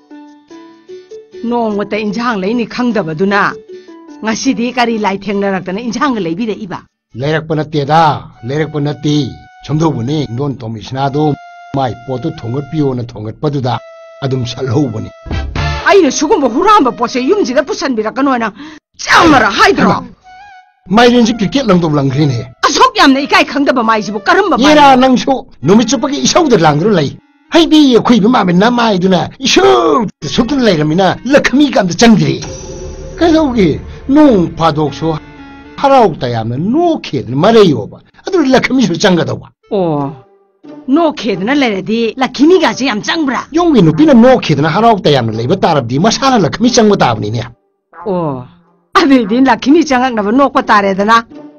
nong wata injang lai ni khang da baduna ngasi di kari lai theng na rak ta na injang lai bi de iba lerak pa na te da lerak pa na ti chom do bu ne non to mi sna do mai po to thongat pio na thongat pa du da adum sal ho bu ni ꯑꯩꯅ ꯁꯤꯒꯨꯝꯕ ꯍꯨꯔꯥꯟꯕ ꯄꯣꯠꯁꯦ ꯌꯨꯝꯁꯤꯗ ꯄꯨꯁꯟꯕꯤꯔꯛꯀꯅꯣꯅ ꯆꯥꯝꯃꯔ ꯍꯥꯏꯗ꯭ꯔꯣ ꯃꯥꯏꯔꯦꯟꯁꯤ cricket ꯂꯪꯗꯧ ꯂꯪꯈ꯭ꯔꯤꯅꯦ ꯑꯁꯨꯛ ꯌꯥꯝꯅ ꯏꯀꯥꯏ ꯈꯪꯗꯕ ꯃꯥꯏꯁꯤꯕꯨ ꯀꯔꯝꯕ ꯌꯦꯔꯥ ꯅꯪꯁꯨ ꯅꯨꯃꯤꯠ ꯆꯨꯞꯄꯒꯤ ꯏꯁꯧꯗ ꯂꯥꯡꯗꯨꯅ ꯂꯩ ꯍꯩꯕꯤ ꯑꯩꯈꯣꯏꯕ ꯃꯥꯃꯤꯅ ꯃꯥꯏꯗꯨꯅ ꯏꯁꯧ ꯁꯨꯛꯇꯨꯅ ꯂꯩꯔꯝꯃꯤꯅ ꯂꯛꯈꯃꯤꯒ ꯑꯝꯇ ꯆꯪꯗ꯭ꯔꯤ ꯀꯩꯗꯧꯒꯦ ꯅꯣꯡ ꯐꯥꯗꯣꯛꯁꯨ ꯍꯔꯥꯎ ꯇꯌꯥꯝꯅ ꯅꯣꯛꯈꯦꯗꯅ ꯃꯔꯩꯌꯣꯕ ꯑꯗꯨ ꯂꯛꯈꯃꯤꯁꯨ ꯆꯪꯒꯗꯧꯕ ꯑꯣ ꯅꯣꯛꯈꯦꯗꯅ ꯂꯩꯔꯗꯤ ꯂꯛꯈꯤꯃꯤꯒꯥꯁꯦ ꯌꯥꯝ ꯆꯪꯕ꯭ꯔꯥ ꯌꯨꯝꯒꯤ ꯅꯨꯄꯤꯅ ꯅꯣꯛꯈꯦꯗꯅ ꯍꯔꯥꯎ ꯇꯌꯥꯝꯅ ꯂꯩꯕ ꯇꯥꯔꯕꯗꯤ ꯃꯁꯥꯅ ꯂꯛꯈꯃꯤ ꯆꯪꯕ ꯇꯥꯕꯅꯤꯅꯦ ꯑꯣ ꯑꯗꯨꯏꯗꯤ ꯂꯛꯈꯤꯃꯤ ꯆꯪꯉꯛꯅꯕ ꯅꯣꯛꯄ ꯇꯥꯔꯦꯗꯅ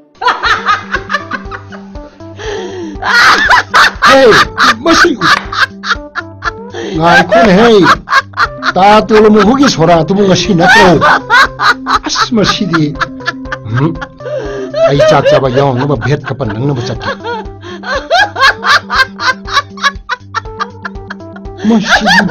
Hey, masih ngaikon hey, ta tolo mo hugi sora tu mo ngasi na to. As masih di, ay cak cak bayang na ba bet kapan nang na ba cak. Masih di.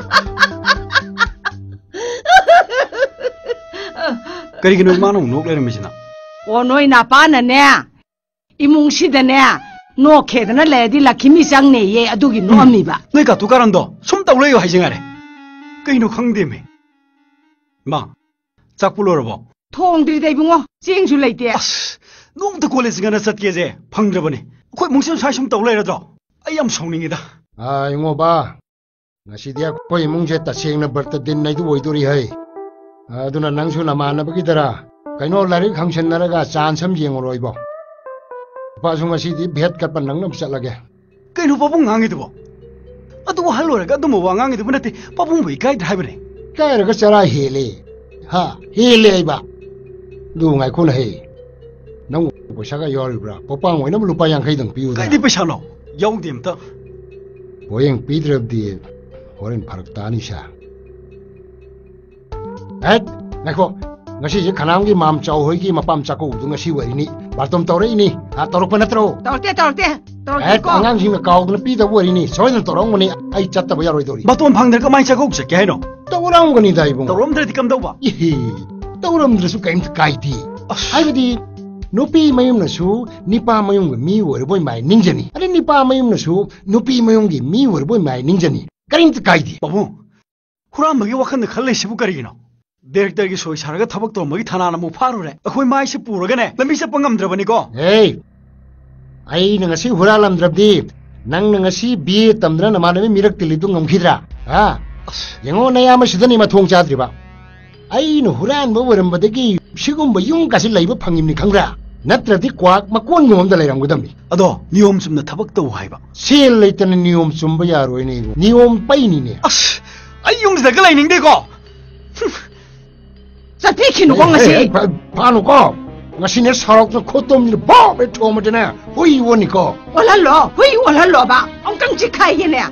Kari kinu mana unuk lera misina. Oh noi napa na ne, imung si da ne. 노케드나 레디 라키미 장네 예 아두기 노미바 너희가 두가란도 숨 떠올려요 하이징아래 그이노 강대메 마 짝불러러보 통들이다 이붕어 쟁줄 레이데 아스 농도 콜레스가나 sat게제 방드러버니 거의 뭉신 사심 떠올려야죠 아이암 성능이다 아 이모바 나시디야 거의 뭉제다 생나 버터 딘 나이도 오이도리 하이 아두나 낭수 나마나버기더라 가이노 라리 강천나라가 짠섬 쟁으로 이보 पासुंगा सीधी भेद कर पर नंगनम चलगे कइनु पपुंग ngangidubo adu halorega dumo wangangidubo nate papung bai kai driver kai rega chara hele ha hele ba du ngai khun he nang paisa ga yol bra popang oina lupa yang khai dang piu kai di paisa lo yaudem ta boyeng pidrab di horen pharak ta ni sha at nako ngasi je khanam gi mam chau hoi gi mapam chako du ngasi wari ni bartom tore ini ha torok pa natro torte torte torte ko angang sing na kaw na pi da wari ni soi na torong mani ai chat ta ba yaroi dori batom phangder ka mai chako se ke no toram gani dai bung torom dre dikam dau ba hi toram dre su kaim kai ti ai badi nupi mayum na su nipa mayum gi mi wor boy mai ningjani ari nipa mayum na su nupi mayum gi mi wor boy mai ningjani karim ta kai ti babu huram magi wakhan na khalle sibu kari no Director ki soi saraga thabak to magi thana na mu pharu re akhoi mai se puraga ne lambi se pangam drabani ko hey ai na ngasi huralam drabdi nang na ngasi bi tamdra na manami mirak tilidu ngamkhidra ha yengo na yama sidani ma thong chadri ba ai no huran ba waram badagi sigum ba yung kasi laiba phangim ni khangra natradi kwak makon ngom da lairam gudam ado niyom sumna thabak to haiba sel leitan niyom sumba yaroi ni niyom pai ni ne as ai yung da galai ning de ko Sapikin ko ngasi. Paano ko? Ngasi ne sarok na kotom ni ba be thoma de na. Hui woni ko. Wala lo, hui wala lo ba. Ang kang chikai ye ne.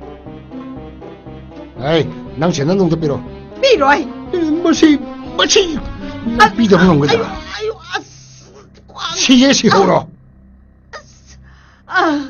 Ai, nang chen nang dong piro. Piro ai. Masi, masi. Pi da ngong ga. Ayo as. Si ye si ho ro. Ah.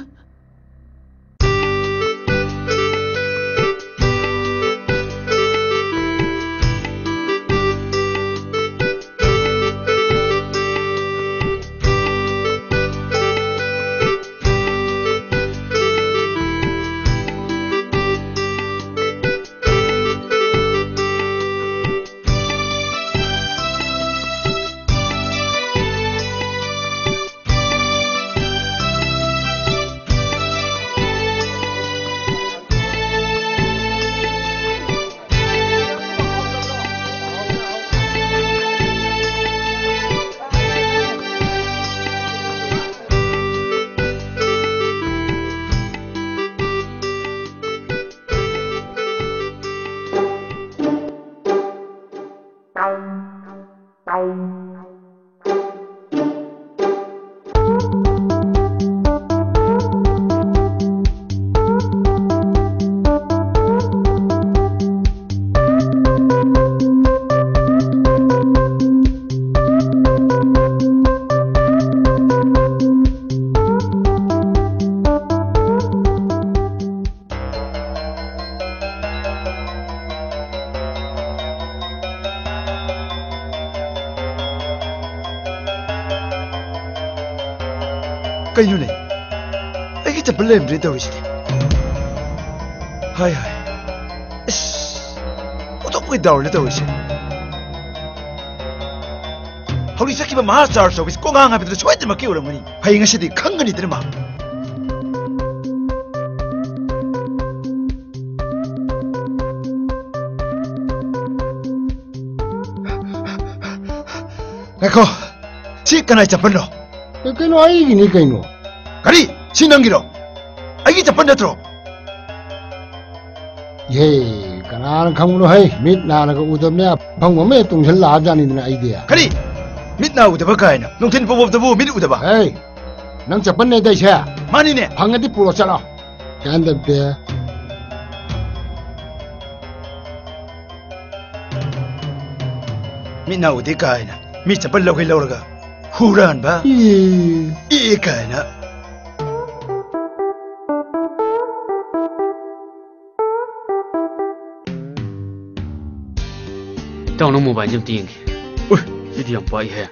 Kayo ne? Ay kita belum berita urusan. Hai hai. Es, untuk ꯂꯣꯏ ꯗꯥꯎꯔ ꯇꯧꯔꯤꯁꯦ ꯍꯧꯖꯤꯛ ꯆꯠꯈꯤꯕ ꯃꯍꯥ charge ꯇꯧꯕꯁꯤ ꯀꯣꯡꯉꯥꯡ ꯍꯥꯏꯕꯗꯨ ꯁꯣꯏꯗꯅꯃꯛꯀꯤ ꯑꯣꯏꯔꯝꯒꯅꯤ ꯍꯌꯦꯡ ꯉꯁꯤꯗꯤ ꯈꯪꯒꯅꯤꯗꯅ ꯃꯥ ꯉꯥꯏꯈꯣ ꯁꯤ ꯀꯅꯥꯏ ꯆꯄꯜꯅꯣ ꯀꯩꯅꯣ ꯑꯩꯒꯤꯅꯤ ꯀꯩꯅꯣ ꯀꯔꯤ ꯁꯤ ꯅꯪꯒꯤꯔꯣ ꯑꯩꯒꯤ ꯆꯄꯜ ꯅꯠꯇ꯭ꯔꯣ ꯌꯦ ꯀꯅꯥꯅ ꯈꯪꯕꯅꯣ ꯍꯩ ꯃꯤꯠ ꯅꯥꯅꯒ ꯎꯗꯕꯅꯦ ꯐꯪ ꯑꯃ ꯇꯨꯡꯁꯤꯜ ꯂꯥꯛꯑꯖꯥꯠꯅꯤꯗꯅ ꯑꯩꯗꯤ ꯀꯔꯤ ꯃꯤꯠ ꯅꯥ ꯎꯗꯕ ꯀꯥꯏꯅ ꯅꯨꯡꯊꯤꯟ ꯄꯣꯕꯣꯕꯗꯕꯨ ꯃꯤꯠ ꯎꯗꯕ ꯍꯩ ꯅꯪ ꯆꯄꯜꯅꯦ ꯇꯩꯁꯦ ꯃꯥꯅꯤꯅꯦ ꯐꯪꯉꯗꯤ ꯄꯨꯔꯣ ꯆꯠꯂꯣ ꯀꯥꯟꯗꯕꯗꯦ ꯃꯤꯠ ꯅꯥ ꯎꯗꯦ ꯀꯥꯏꯅ ꯃꯤ ꯆꯄꯜ ꯂꯧꯒꯩ ꯂꯧꯔꯒ 후란바 이까나 tao nó mua bài nhầm tiền ui cái điểm vậy hè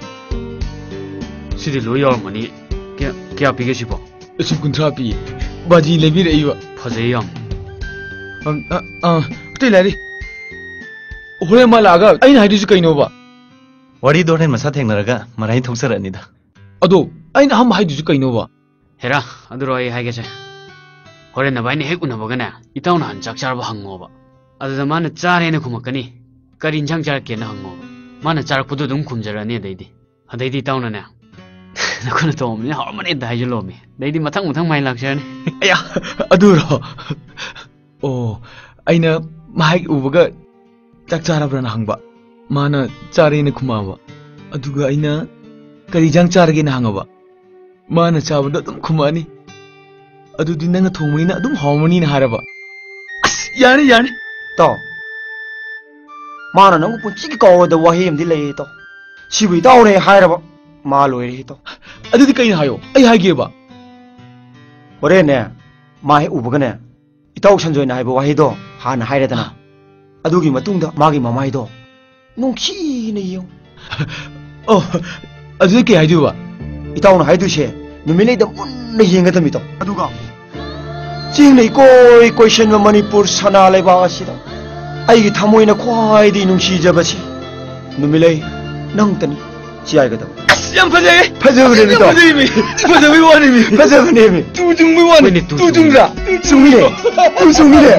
xin đi lối yong mà đi kia kia bị cái gì bỏ chụp con tra bị bà gì lấy biết đấy vậy phải gì yong à à đây lại đi hồi mà là cái anh hay đi cái nào vậy wari doren masa thengnaraga marai thongsaranida ado aina ham hai du kai no ba hera aduro ai hai ge horen na baini hek unabaga na itauna han chak char ba hango ba adada mana chare na khumakani karin chang char ke na hango mana char pudu dum khumjarani deidi adaidi tauna na nakuna to mi harmani dai jelo mi deidi mathang mathang mai lakshani aya aduro oh aina mai ubaga chak charabra na hangba mana chare na khumaba aduga aina kari jang charge na hangaba mana chabada dum khumani adu dinna nga thongmani na dum hawmani na haraba as yani yani to mana nang punchi ki ko da wahim di lei to sibi taw ne haraba ma loi ri to adu di kai na hayo ai hage ba ore ne ma he ubaga ne itaw sanjoi na haiba wahi do ha na haire dana adugi matungda magi mamai do 농키네 요. 어, 아주 게 하이두 봐. 이따오는 하이두시. 누밀레이다 문네 잉가답니다. 아두가. 징네 꼬이 꼬이션 머니푸르 사나레 바시다. 아이기 타모이나 콰이디 농시자바시. 누밀레이 낭따니 지아이가다. 양 파자게. 파자그레니다. 파자이미. 파자미 와니미. 파자그네미. 두중미 와니. 두중자. 숭미레. 두숭미레.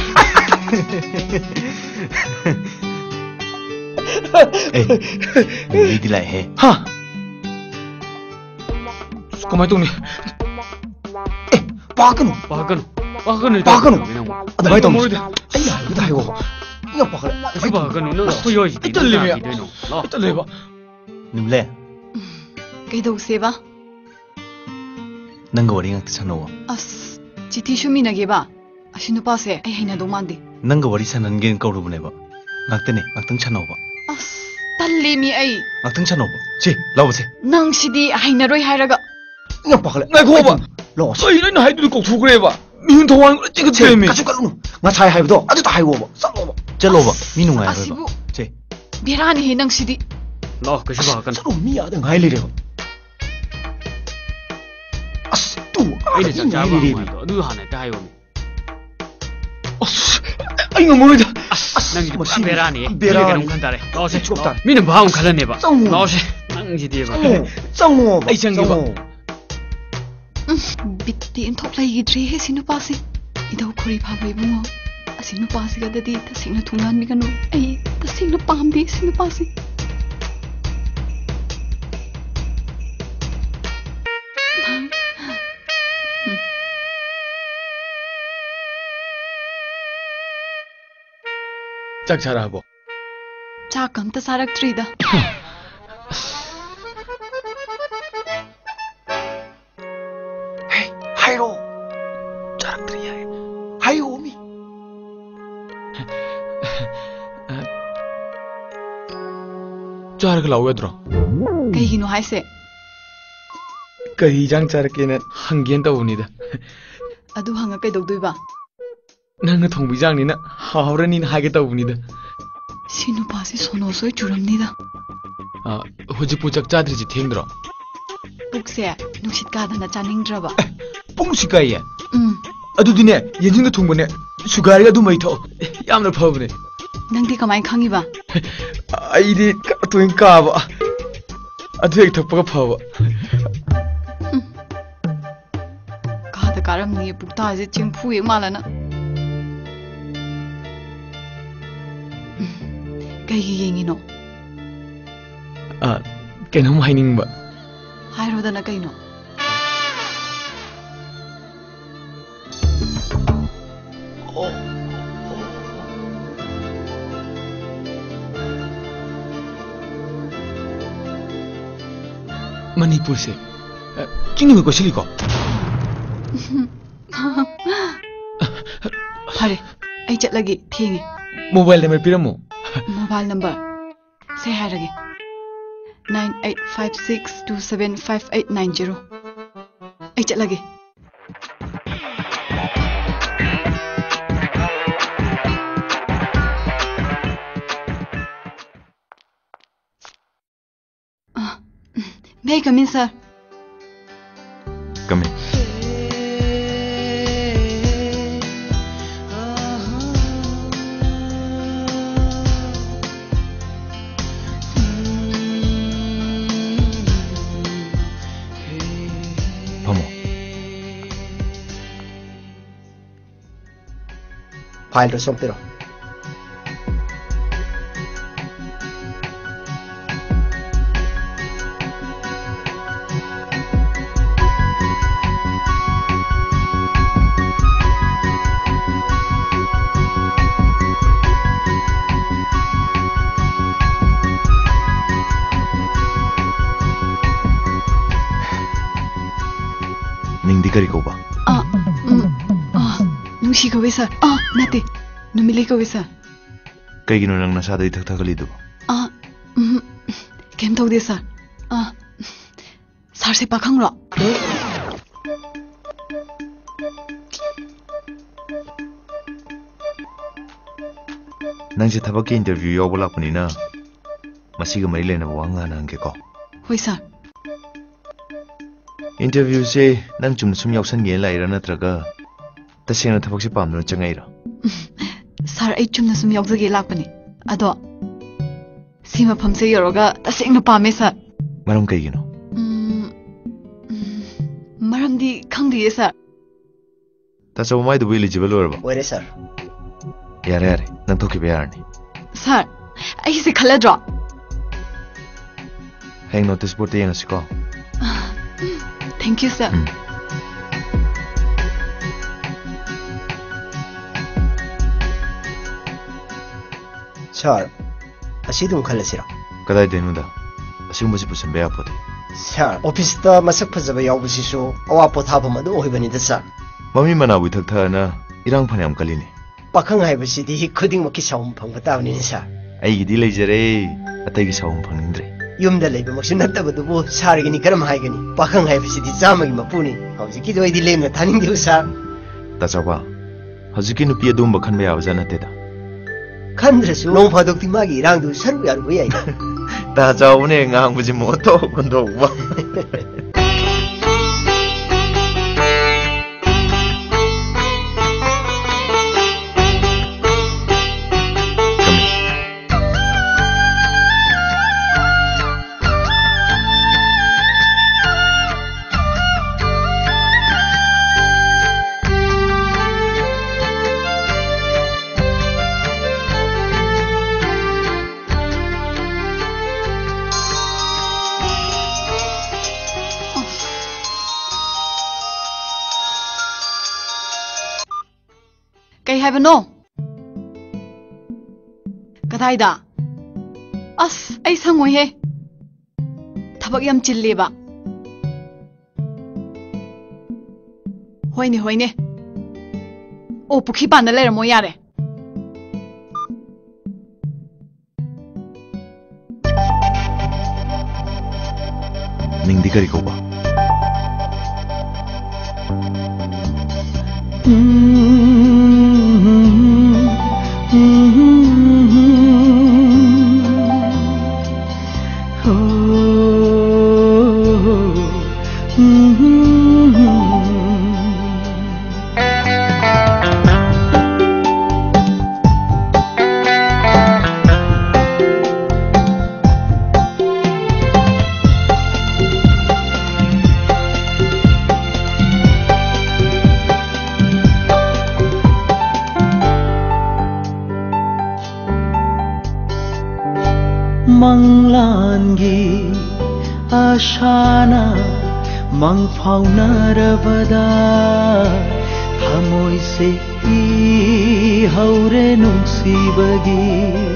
ê đi đi lại hè ha có mấy tung đi ê ba cái nó ba cái nó ba cái nó ba cái nó ada mấy tung ấy à cái này go nhóc ba cái cái ba cái nó nó không có gì cái tên gì vậy cái tên gì vậy nằm lẹ cái đâu xe ba nâng cái gì ngang từ channel as chỉ thi số mình là gì ba asin nó pass ấy hay là đâu mà đi nâng cái gì sang nâng cái câu rồi này ba ngang tên này ngang tên channel ba talli mi ai ngang channel ba chi lau ba chi nang sidi hay na roi hay raga nhóc ba cái này cô ba lo sao ini na hay du ko thu kre ba min thawang chi ka che mi ka chu ka lu nga chai hay do adu ta hay wo ba sa lo ba chalo ba mi nu ngai ba chi berani he nang sidi lo ka shi ba kan sa lo mi ya dang hay le re as tu ai ne chang cha ba ma du ha na ta hay wo ai ngam mo da nang ji ba berani berani ka nong kan ta re lo se chop ta mi ne ba ong khalan ne ba lo se nang ji de ba chang mo ai chang gi ba bitti in thop lai gi dre he sinu pasi idau khori pha bai bungo asinu pasi ga dadi ta singna thungan mi kanu ai ta singna pam bi sinu pasi chak chara bo cha kam ta sarak tri da hey hayro charak tri hai hayo mi char ka law yadro kai gi no hai se kari jang char ke na hanggen ta uni da adu hanga kai dog doi ba nang thong bi jang ni na hawrani na ha ge ta uni da sinu pasi sono soi churam ni da a hoji pu chak chadri ji thengdro puk se nusit ka dana chaning dra ba pung sikai ya um adu dine yejing da thong bane sugar ga du mai tho yamna phawne ꯅꯪꯗꯤ ꯀꯃꯥꯏ ꯈꯪꯉꯤꯕ ꯑꯩꯗꯤ ꯇꯣꯏꯅ ꯀꯥꯕ ꯑꯗꯨ ꯍꯦꯛ ꯊꯛꯄꯒ ꯐꯕ ꯀꯥꯗ ꯀꯥꯔꯝꯅꯤ ꯄꯨꯛꯇꯥꯁꯦ ꯆꯦꯡꯐꯨ ꯍꯦꯛ ꯃꯥꯜꯂꯅ ꯀꯩꯒꯤ ꯌꯦꯡꯉꯤꯅꯣ ꯀꯩꯅꯣꯝ ꯍꯥꯏꯅꯤꯡꯕ ꯍꯥꯏꯔꯣꯗꯅ ꯀꯩꯅꯣ ꯃꯅꯤꯄꯨꯔꯁꯦ ꯆꯤꯡꯅꯤꯡꯕ ꯀꯣꯏꯁꯤꯜꯂꯤꯀꯣ ꯐꯔꯦ ꯑꯩ ꯆꯠꯂꯒꯦ ꯊꯦꯡꯉꯦ ꯃꯣꯕꯥꯏꯜ ꯅꯝꯕꯔ ꯄꯤꯔꯝꯃꯣ ꯃꯣꯕꯥꯏꯜ ꯅꯝꯕꯔ ꯁꯦ ꯍꯥꯏꯔꯒꯦ nine eight five six two seven five eight nine zero ꯑꯩ ꯆꯠꯂꯒꯦ May I come in, sir? Come in. File to sompiro. Ningdi kari ko ba? Ah, um, ah, nungsi ko sir. Ah, nate. Numili ko sir. Kay gino nang nasada itak takalido. Ah, um, kem tawde sir. Ah, sir se pakhang ro. Nang si tabak ki interview yaw bulak pa nina. Masiga may lena buwang nga nang ko. Hoy sir. Interview se nang chum sum yaw san gen lai ra na traga. Taseng na tabak si pam no changai ra. Sir ay chum na sum yaw zage lak pa ni. Ado. Sima pham se yoroga taseng na pame sir. Maram kay gino. Um, maram di khang di sir. Ta sa mai du eligible or ba. Where sir? Yare yare nang thoki be yarni. Sir, ay se khala dro. Hang notice board te yang siko. Thank you, sir. Mm. Sir, asidong kalasira. Kaday denu da. Asigum basi pusan be apote. Sir, office ta masak phajaba yawbasi so awa pothabam adu oibani da sir. Mami mana wi thak thana irang phanam kalini. Pakhang haibasi di khuding maki saum phangba tawni sir. Ai gi di leijare atai gi saum phangindre. Yumda leiba maksu nattabadubu sargini karam haigani pakhang haibasidi jamagi mapuni hawjiki doidi lemna thaning diu sir. Ta chawa hawjiki nupi adum bakhan be awja na teda. Khandrasu nong phadokti magi irang du sarbu yaru bai ai. Ta chawa ne ngang buji mo to kondo ba. Kay haibano? Kadayda? As, ay sangoy he. Tabak yam chilli ba? Hoy ni hoy ni. O pukhi pa na lera mo yare. Ningdi kari ko ba? Manglangi ashana mangfaunarabada thamoi se hi haure nungsibagi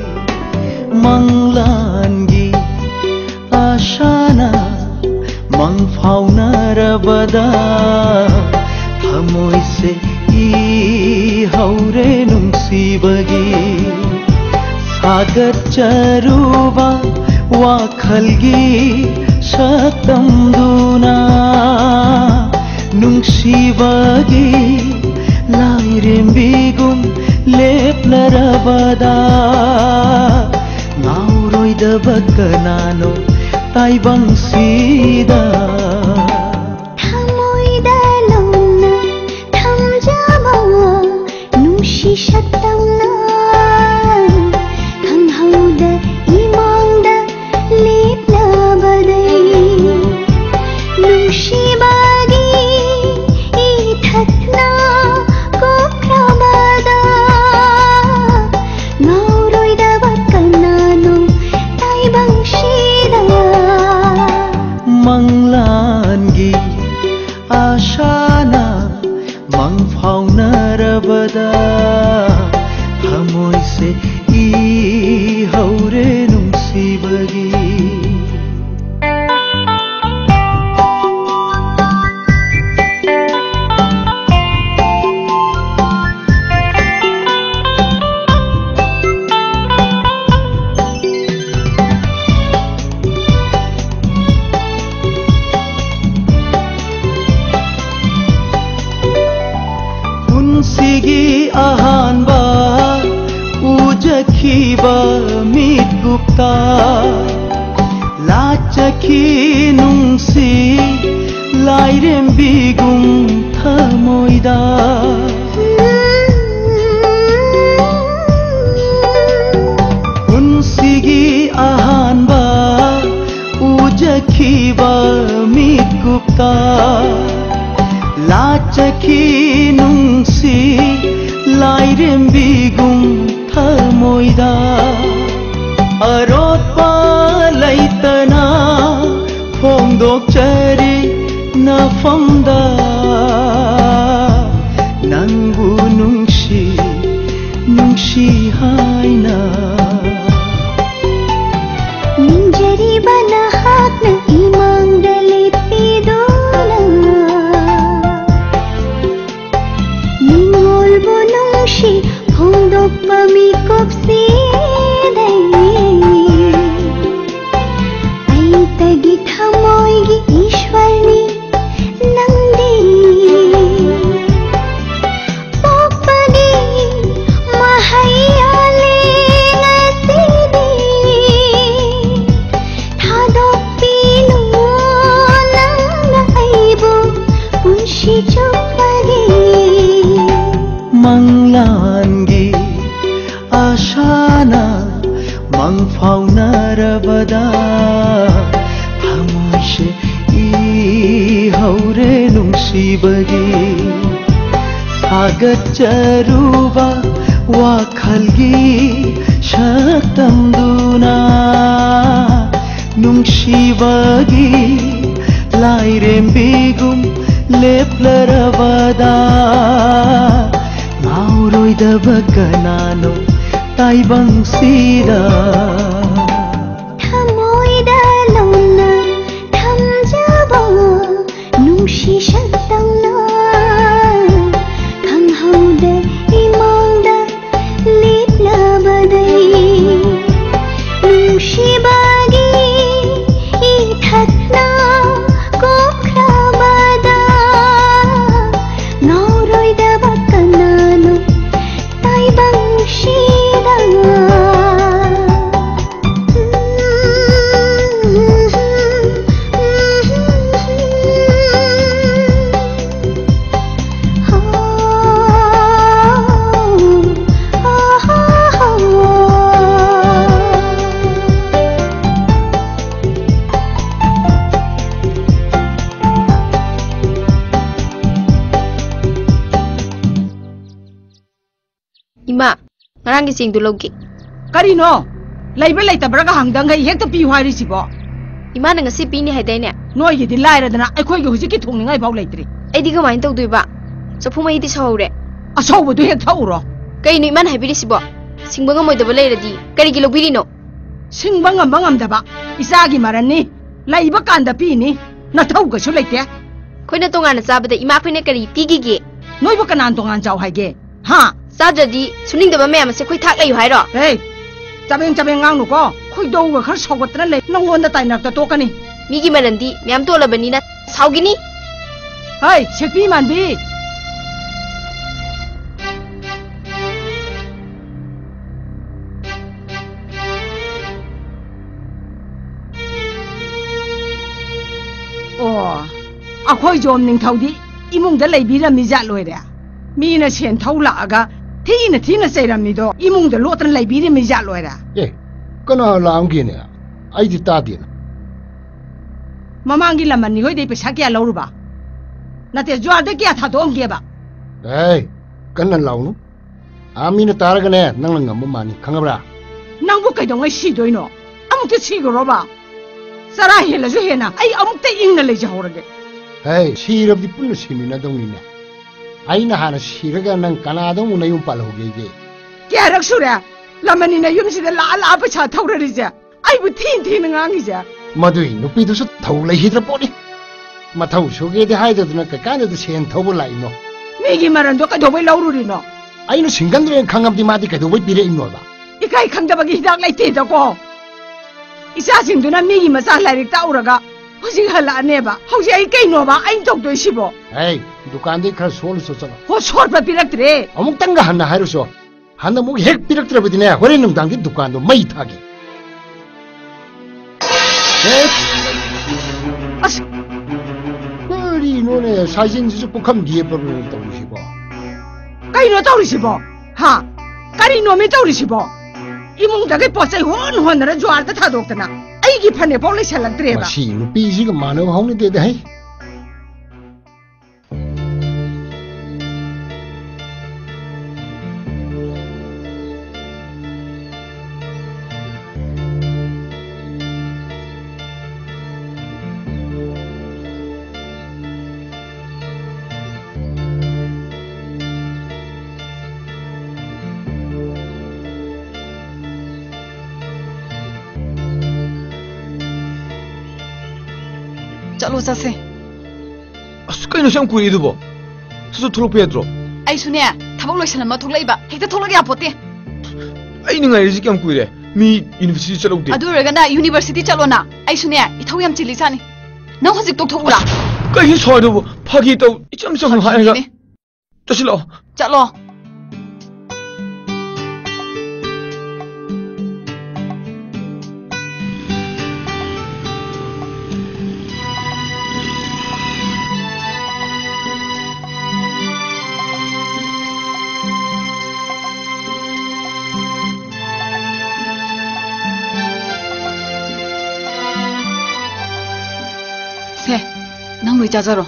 Manglangi ashana mangfaunarabada thamoi se hi haure nungsibagi Sagar charuba wakhalgi shatam duna nungsibagi lairembigum leplarabada ngauroidaba kanano taibang sida thamoida lona thamjama nungsi shatamna thamoi se i haure nungsibagi Unsigi ahanba ujakhiba mit gupta lachakhi nungsi lairembigum thamoida Unsigi ahanba ujakhiba mit gupta Lachakhi nungsi lairembigum thamoida Arotpa laitana phongdok chari nafamda Nangbu nungsi nungsi haina Ninjari bana hakna imang dalit pidona Ningol bonungshi phongdok pami kopsi dai Ai tagi thamoi gi ishwarni nangdi Popani mahayale nasidi Thadok pinu nangna aibu punshi chupagi Manglangi ashana mangfaunarabada thamoi se i haure nungsibagi sagar charuba wakhalgi shatam duna nungsibagi lairembigum leplarabada ngauroidaba kanano taibang sida thamoida lona thamjaba nungsi shatamna khanghauda imangda liplabadai nungsibagi ithakna kokhrabada ngauroidaba kanano taibang shida Ima, ngarang gising dulu gi. Karino, ꯂꯩꯕ ꯂꯩꯇꯕ꯭ꯔꯒ ꯍꯪꯗꯪꯒꯩ ꯍꯦꯛꯇ ꯄꯤꯌꯨ ꯍꯥꯏꯔꯤꯁꯤꯕꯣ ꯏꯃꯥꯅ ꯉꯁꯤ ꯄꯤꯅꯤ ꯍꯥꯏꯗꯥꯏꯅꯦ ꯅꯣꯏꯒꯤꯗꯤ ꯂꯥꯏꯔꯗꯅ ꯑꯩꯈꯣꯏꯒꯤ ꯍꯧꯖꯤꯛꯀꯤ ꯊꯣꯡꯅꯤꯡꯉꯥꯏ ꯐꯥꯎ ꯂꯩꯇ꯭ꯔꯤ ꯑꯩꯗꯤ ꯀꯃꯥꯏꯅ ꯇꯧꯗꯣꯏꯕ ꯆꯐꯨ ꯃꯍꯤꯗꯤ ꯁꯧꯍꯧꯔꯦ ꯑꯁꯧꯕꯗꯨ ꯍꯦꯛ ꯊꯛꯎꯔꯣ ꯀꯩꯅꯣ ꯏꯃꯥꯅ ꯍꯥꯏꯕꯤꯔꯤꯁꯤꯕꯣ ꯁꯤꯡꯕ ꯉꯝꯃꯣꯏꯗꯕ ꯂꯩꯔꯗꯤ ꯀꯔꯤꯒꯤ ꯂꯧꯕꯤꯔꯤꯅꯣ ꯁꯤꯡꯕ ꯉꯝꯕ ꯉꯝꯗꯕ ꯏꯆꯥꯒꯤ ꯃꯔꯟꯅꯤ ꯂꯩꯕ ꯀꯥꯟꯗ ꯄꯤꯅꯤ ꯅꯊꯧꯒꯁꯨ ꯂꯩꯇꯦ ꯑꯩꯈꯣꯏꯅ ꯇꯣꯉꯥꯟꯅ ꯆꯥꯕꯗ ꯏꯃꯥ ꯑꯩꯈꯣꯏꯅ ꯀꯔꯤ ꯄꯤꯈꯤꯒꯦ ꯅꯣꯏꯕꯨ ꯀꯅꯥꯅ ꯇꯣꯉꯥꯟ ꯆꯥꯎ ꯍꯥꯏꯒꯦ ꯍꯥ ꯆꯥꯗ꯭ꯔꯗꯤ ꯁꯨꯅꯤꯡꯗꯕ ꯃꯌꯥꯝ ꯑꯁꯦ ꯑꯩꯈꯣꯏ ꯊꯥꯛ ꯂꯩꯌꯨ ꯍꯥꯏꯔꯣ ꯍꯦ ꯆꯕꯦꯡ ꯆꯕꯦꯡ ꯉꯥꯡꯅꯨꯀꯣ ꯈꯣꯏꯗꯧꯒ ꯈꯔ ꯁꯧꯒꯠꯇꯅ ꯂꯩ ꯅꯪꯉꯣꯟꯗ ꯇꯥꯏꯅꯔꯛꯇ ꯇꯣꯛꯀꯅꯤ ꯃꯤꯒꯤ ꯃꯔꯟꯗꯤ ꯃꯌꯥꯝ ꯇꯣꯜꯂꯕꯅꯤꯅ ꯁꯥꯎꯒꯤꯅꯤ ꯍꯩ ꯁꯦꯛꯄꯤ ꯃꯥꯟꯕꯤ ꯑꯣ ꯑꯩꯈꯣꯏ ꯖꯣꯝ ꯅꯤꯡꯊꯧꯗꯤ ꯏꯃꯨꯡꯗ ꯂꯩꯕꯤꯔꯝꯃꯤ ꯖꯥꯠ ꯂꯣꯏꯔꯦ ꯃꯤꯅ ꯁꯦꯟ ꯊꯧ ꯂꯥꯛꯑꯒ ꯊꯤꯅ ꯊꯤꯅ ꯆꯩꯔꯝꯃꯤꯗꯣ ꯏꯃꯨꯡꯗ ꯂꯣꯠꯇꯅ ꯂꯩꯕꯤꯔꯝꯃꯤ ꯖꯥꯠ ꯂꯣꯏꯔꯦ ꯑꯦ ꯀꯅꯥ ꯂꯥꯛꯑꯝꯒꯦꯅꯦ ꯑꯩꯗꯤ ꯇꯥꯗꯦꯅ ꯃꯃꯥꯡꯒꯤ ꯂꯃꯟꯅꯤ ꯍꯣꯏꯗꯩ ꯄꯩꯁꯥ ꯀꯌꯥ ꯂꯧꯔꯨꯕ ꯅꯠꯇꯦ ꯖ꯭ꯋꯥꯔꯗ ꯀꯌꯥ ꯊꯥꯗꯣꯛꯑꯝꯒꯦꯕ ꯑꯦ ꯀꯟꯅ ꯂꯥꯎꯅꯨ ꯑꯥ ꯃꯤꯅ ꯇꯥꯔꯒꯅꯦ ꯅꯪꯅ ꯉꯝꯕ ꯃꯥꯅꯤ ꯈꯪꯉꯕ꯭ꯔꯥ ꯅꯪꯕꯨ ꯀꯩꯗꯧꯉꯩ ꯁꯤꯗꯣꯏꯅꯣ ꯑꯃꯨꯛꯇ ꯁꯤꯈ꯭ꯔꯣꯕ ꯆꯔꯥ ꯍꯦꯜꯂꯁꯨ ꯍꯦꯟꯅ ꯑꯩ ꯑꯃꯨꯛꯇ ꯏꯪꯅ ꯂꯩꯖꯍꯧꯔꯒꯦ ꯍꯦ ꯁꯤꯔꯕꯗꯤ ꯄꯨꯟꯅ ꯁꯤꯃꯤꯟꯅꯗꯧꯅꯤꯅꯦ ꯑꯩꯅ ꯍꯥꯟꯅ ꯁꯤꯔꯒ ꯅꯪ ꯀꯅꯥꯗ ꯑꯃꯨꯛ ꯅꯌꯨꯝ ꯄꯥꯜꯍꯧꯒꯦꯒꯦ ꯀꯌꯥꯔꯛ ꯁꯨꯔꯦ ꯂꯃꯟꯅꯤꯅ ꯌꯨꯝꯁꯤꯗ ꯂꯥꯛꯑ ꯂꯥꯛꯑ ꯄꯩꯁꯥ ꯊꯧꯔꯔꯤꯁꯦ ꯑꯩꯕꯨ ꯊꯤꯅ ꯊꯤꯅ ꯉꯥꯡꯉꯤꯁꯦ ꯃꯗꯨꯏ ꯅꯨꯄꯤꯗꯨꯁꯨ ꯊꯧ ꯂꯩꯈꯤꯗ꯭ꯔ ꯄꯣꯠꯅꯤ ꯃꯊꯧ ꯁꯨꯒꯦꯗꯤ ꯍꯥꯏꯗꯗꯅ ꯀꯩꯀꯥꯟꯗꯗ ꯁꯦꯟ ꯊꯧꯕ ꯂꯥꯛꯏꯅꯣ ꯃꯤꯒꯤ ꯃꯔꯟꯗꯣ ꯀꯩꯗꯧꯕꯩ ꯂꯧꯔꯨꯔꯤꯅꯣ ꯑꯩꯅ ꯁꯤꯡꯒꯟꯗ꯭ꯔꯦꯅ ꯈꯪꯉꯕꯗꯤ ꯃꯥꯗꯤ ꯀꯩꯗꯧꯕꯩ ꯄꯤꯔꯛꯏꯅꯣꯕ ꯏꯀꯥꯏ ꯈꯪꯗꯕꯒꯤ ꯍꯤꯗꯥꯛ ꯂꯩꯇꯦꯗꯀꯣ ꯏꯆꯥꯁꯤꯡꯗꯨꯅ ꯃꯤꯒꯤ ꯃꯆꯥ ꯂꯥꯏꯔꯤꯛ ꯇꯥꯛꯎꯔꯒ ꯍꯧꯖꯤꯛ ꯍꯜꯂꯛꯑꯅꯦꯕ ꯍꯧꯖꯤꯛ ꯑꯩ ꯀꯩꯅꯣꯕ ꯑꯩꯅ ꯇꯧꯗꯣꯏꯁꯤꯕꯣ ꯍꯦ ꯗꯨꯀꯥꯟꯗꯩ ꯈꯔ ꯁꯣꯜꯂꯨꯁꯨ ꯆꯠꯂꯣ ꯍꯣ ꯁꯣꯠꯄ ꯄꯤꯔꯛꯇ꯭ꯔꯦ ꯑꯃꯨꯛꯇꯪꯒ ꯍꯟꯅ ꯍꯥꯏꯔꯨꯁꯨ ꯍꯟꯅ ꯑꯃꯨꯛ ꯍꯦꯛ ꯄꯤꯔꯛꯇ꯭ꯔꯕꯗꯤꯅꯦ ꯍꯣꯔꯦꯟ ꯅꯨꯡꯗꯥꯡꯒꯤ ꯗꯨꯀꯥꯟꯗꯣ ꯃꯩ ꯊꯥꯒꯦ ꯑꯁ ꯀꯔꯤꯅꯣꯅꯦ ꯁꯥꯏꯖꯤꯟꯁꯤꯁꯨ ꯄꯨꯈꯝ ꯌꯦꯞꯄꯔꯣꯅ ꯇꯧꯔꯤꯁꯤꯕꯣ ꯀꯩꯅꯣ ꯇꯧꯔꯤꯁꯤꯕꯣ ꯍꯥ ꯀꯔꯤꯅꯣꯃꯤ ꯇꯧꯔꯤꯁꯤꯕꯣ ꯏꯃꯨꯡꯗꯒꯤ ꯄꯣꯠ ꯆꯩ ꯍꯣꯟ ꯍꯣꯟꯅꯔ ꯖ꯭ꯋꯥꯔꯗ ꯊꯥꯗꯣꯛꯇꯅ ꯑꯩꯒꯤ ꯐꯅꯦꯛꯐꯥꯎ ꯂꯩꯁꯜꯂꯛꯇ꯭ꯔꯦꯕ ꯃꯁꯤ ꯅꯨꯄꯤꯁꯤꯒ ꯃꯥꯟꯅꯕ ꯍꯧꯅꯗꯦꯗ ꯍꯩ चलो चसे अस कहीं नशा कुरी दुबो सुसु थोलो पेद्रो आई सुने थबक लोइसन म थोलैबा हेक्ता थोलग या पोते आई निंगाई रिजि क्याम कुइरे मी यूनिवर्सिटी चलोदे अदु रगना यूनिवर्सिटी चलोना आई सुने इथौ याम चिली सानी न हजिक तो थोकुला कहीं सोदबो फागी तो इचम चम हायगा चसिलो चलो से नंग लोई जाजरो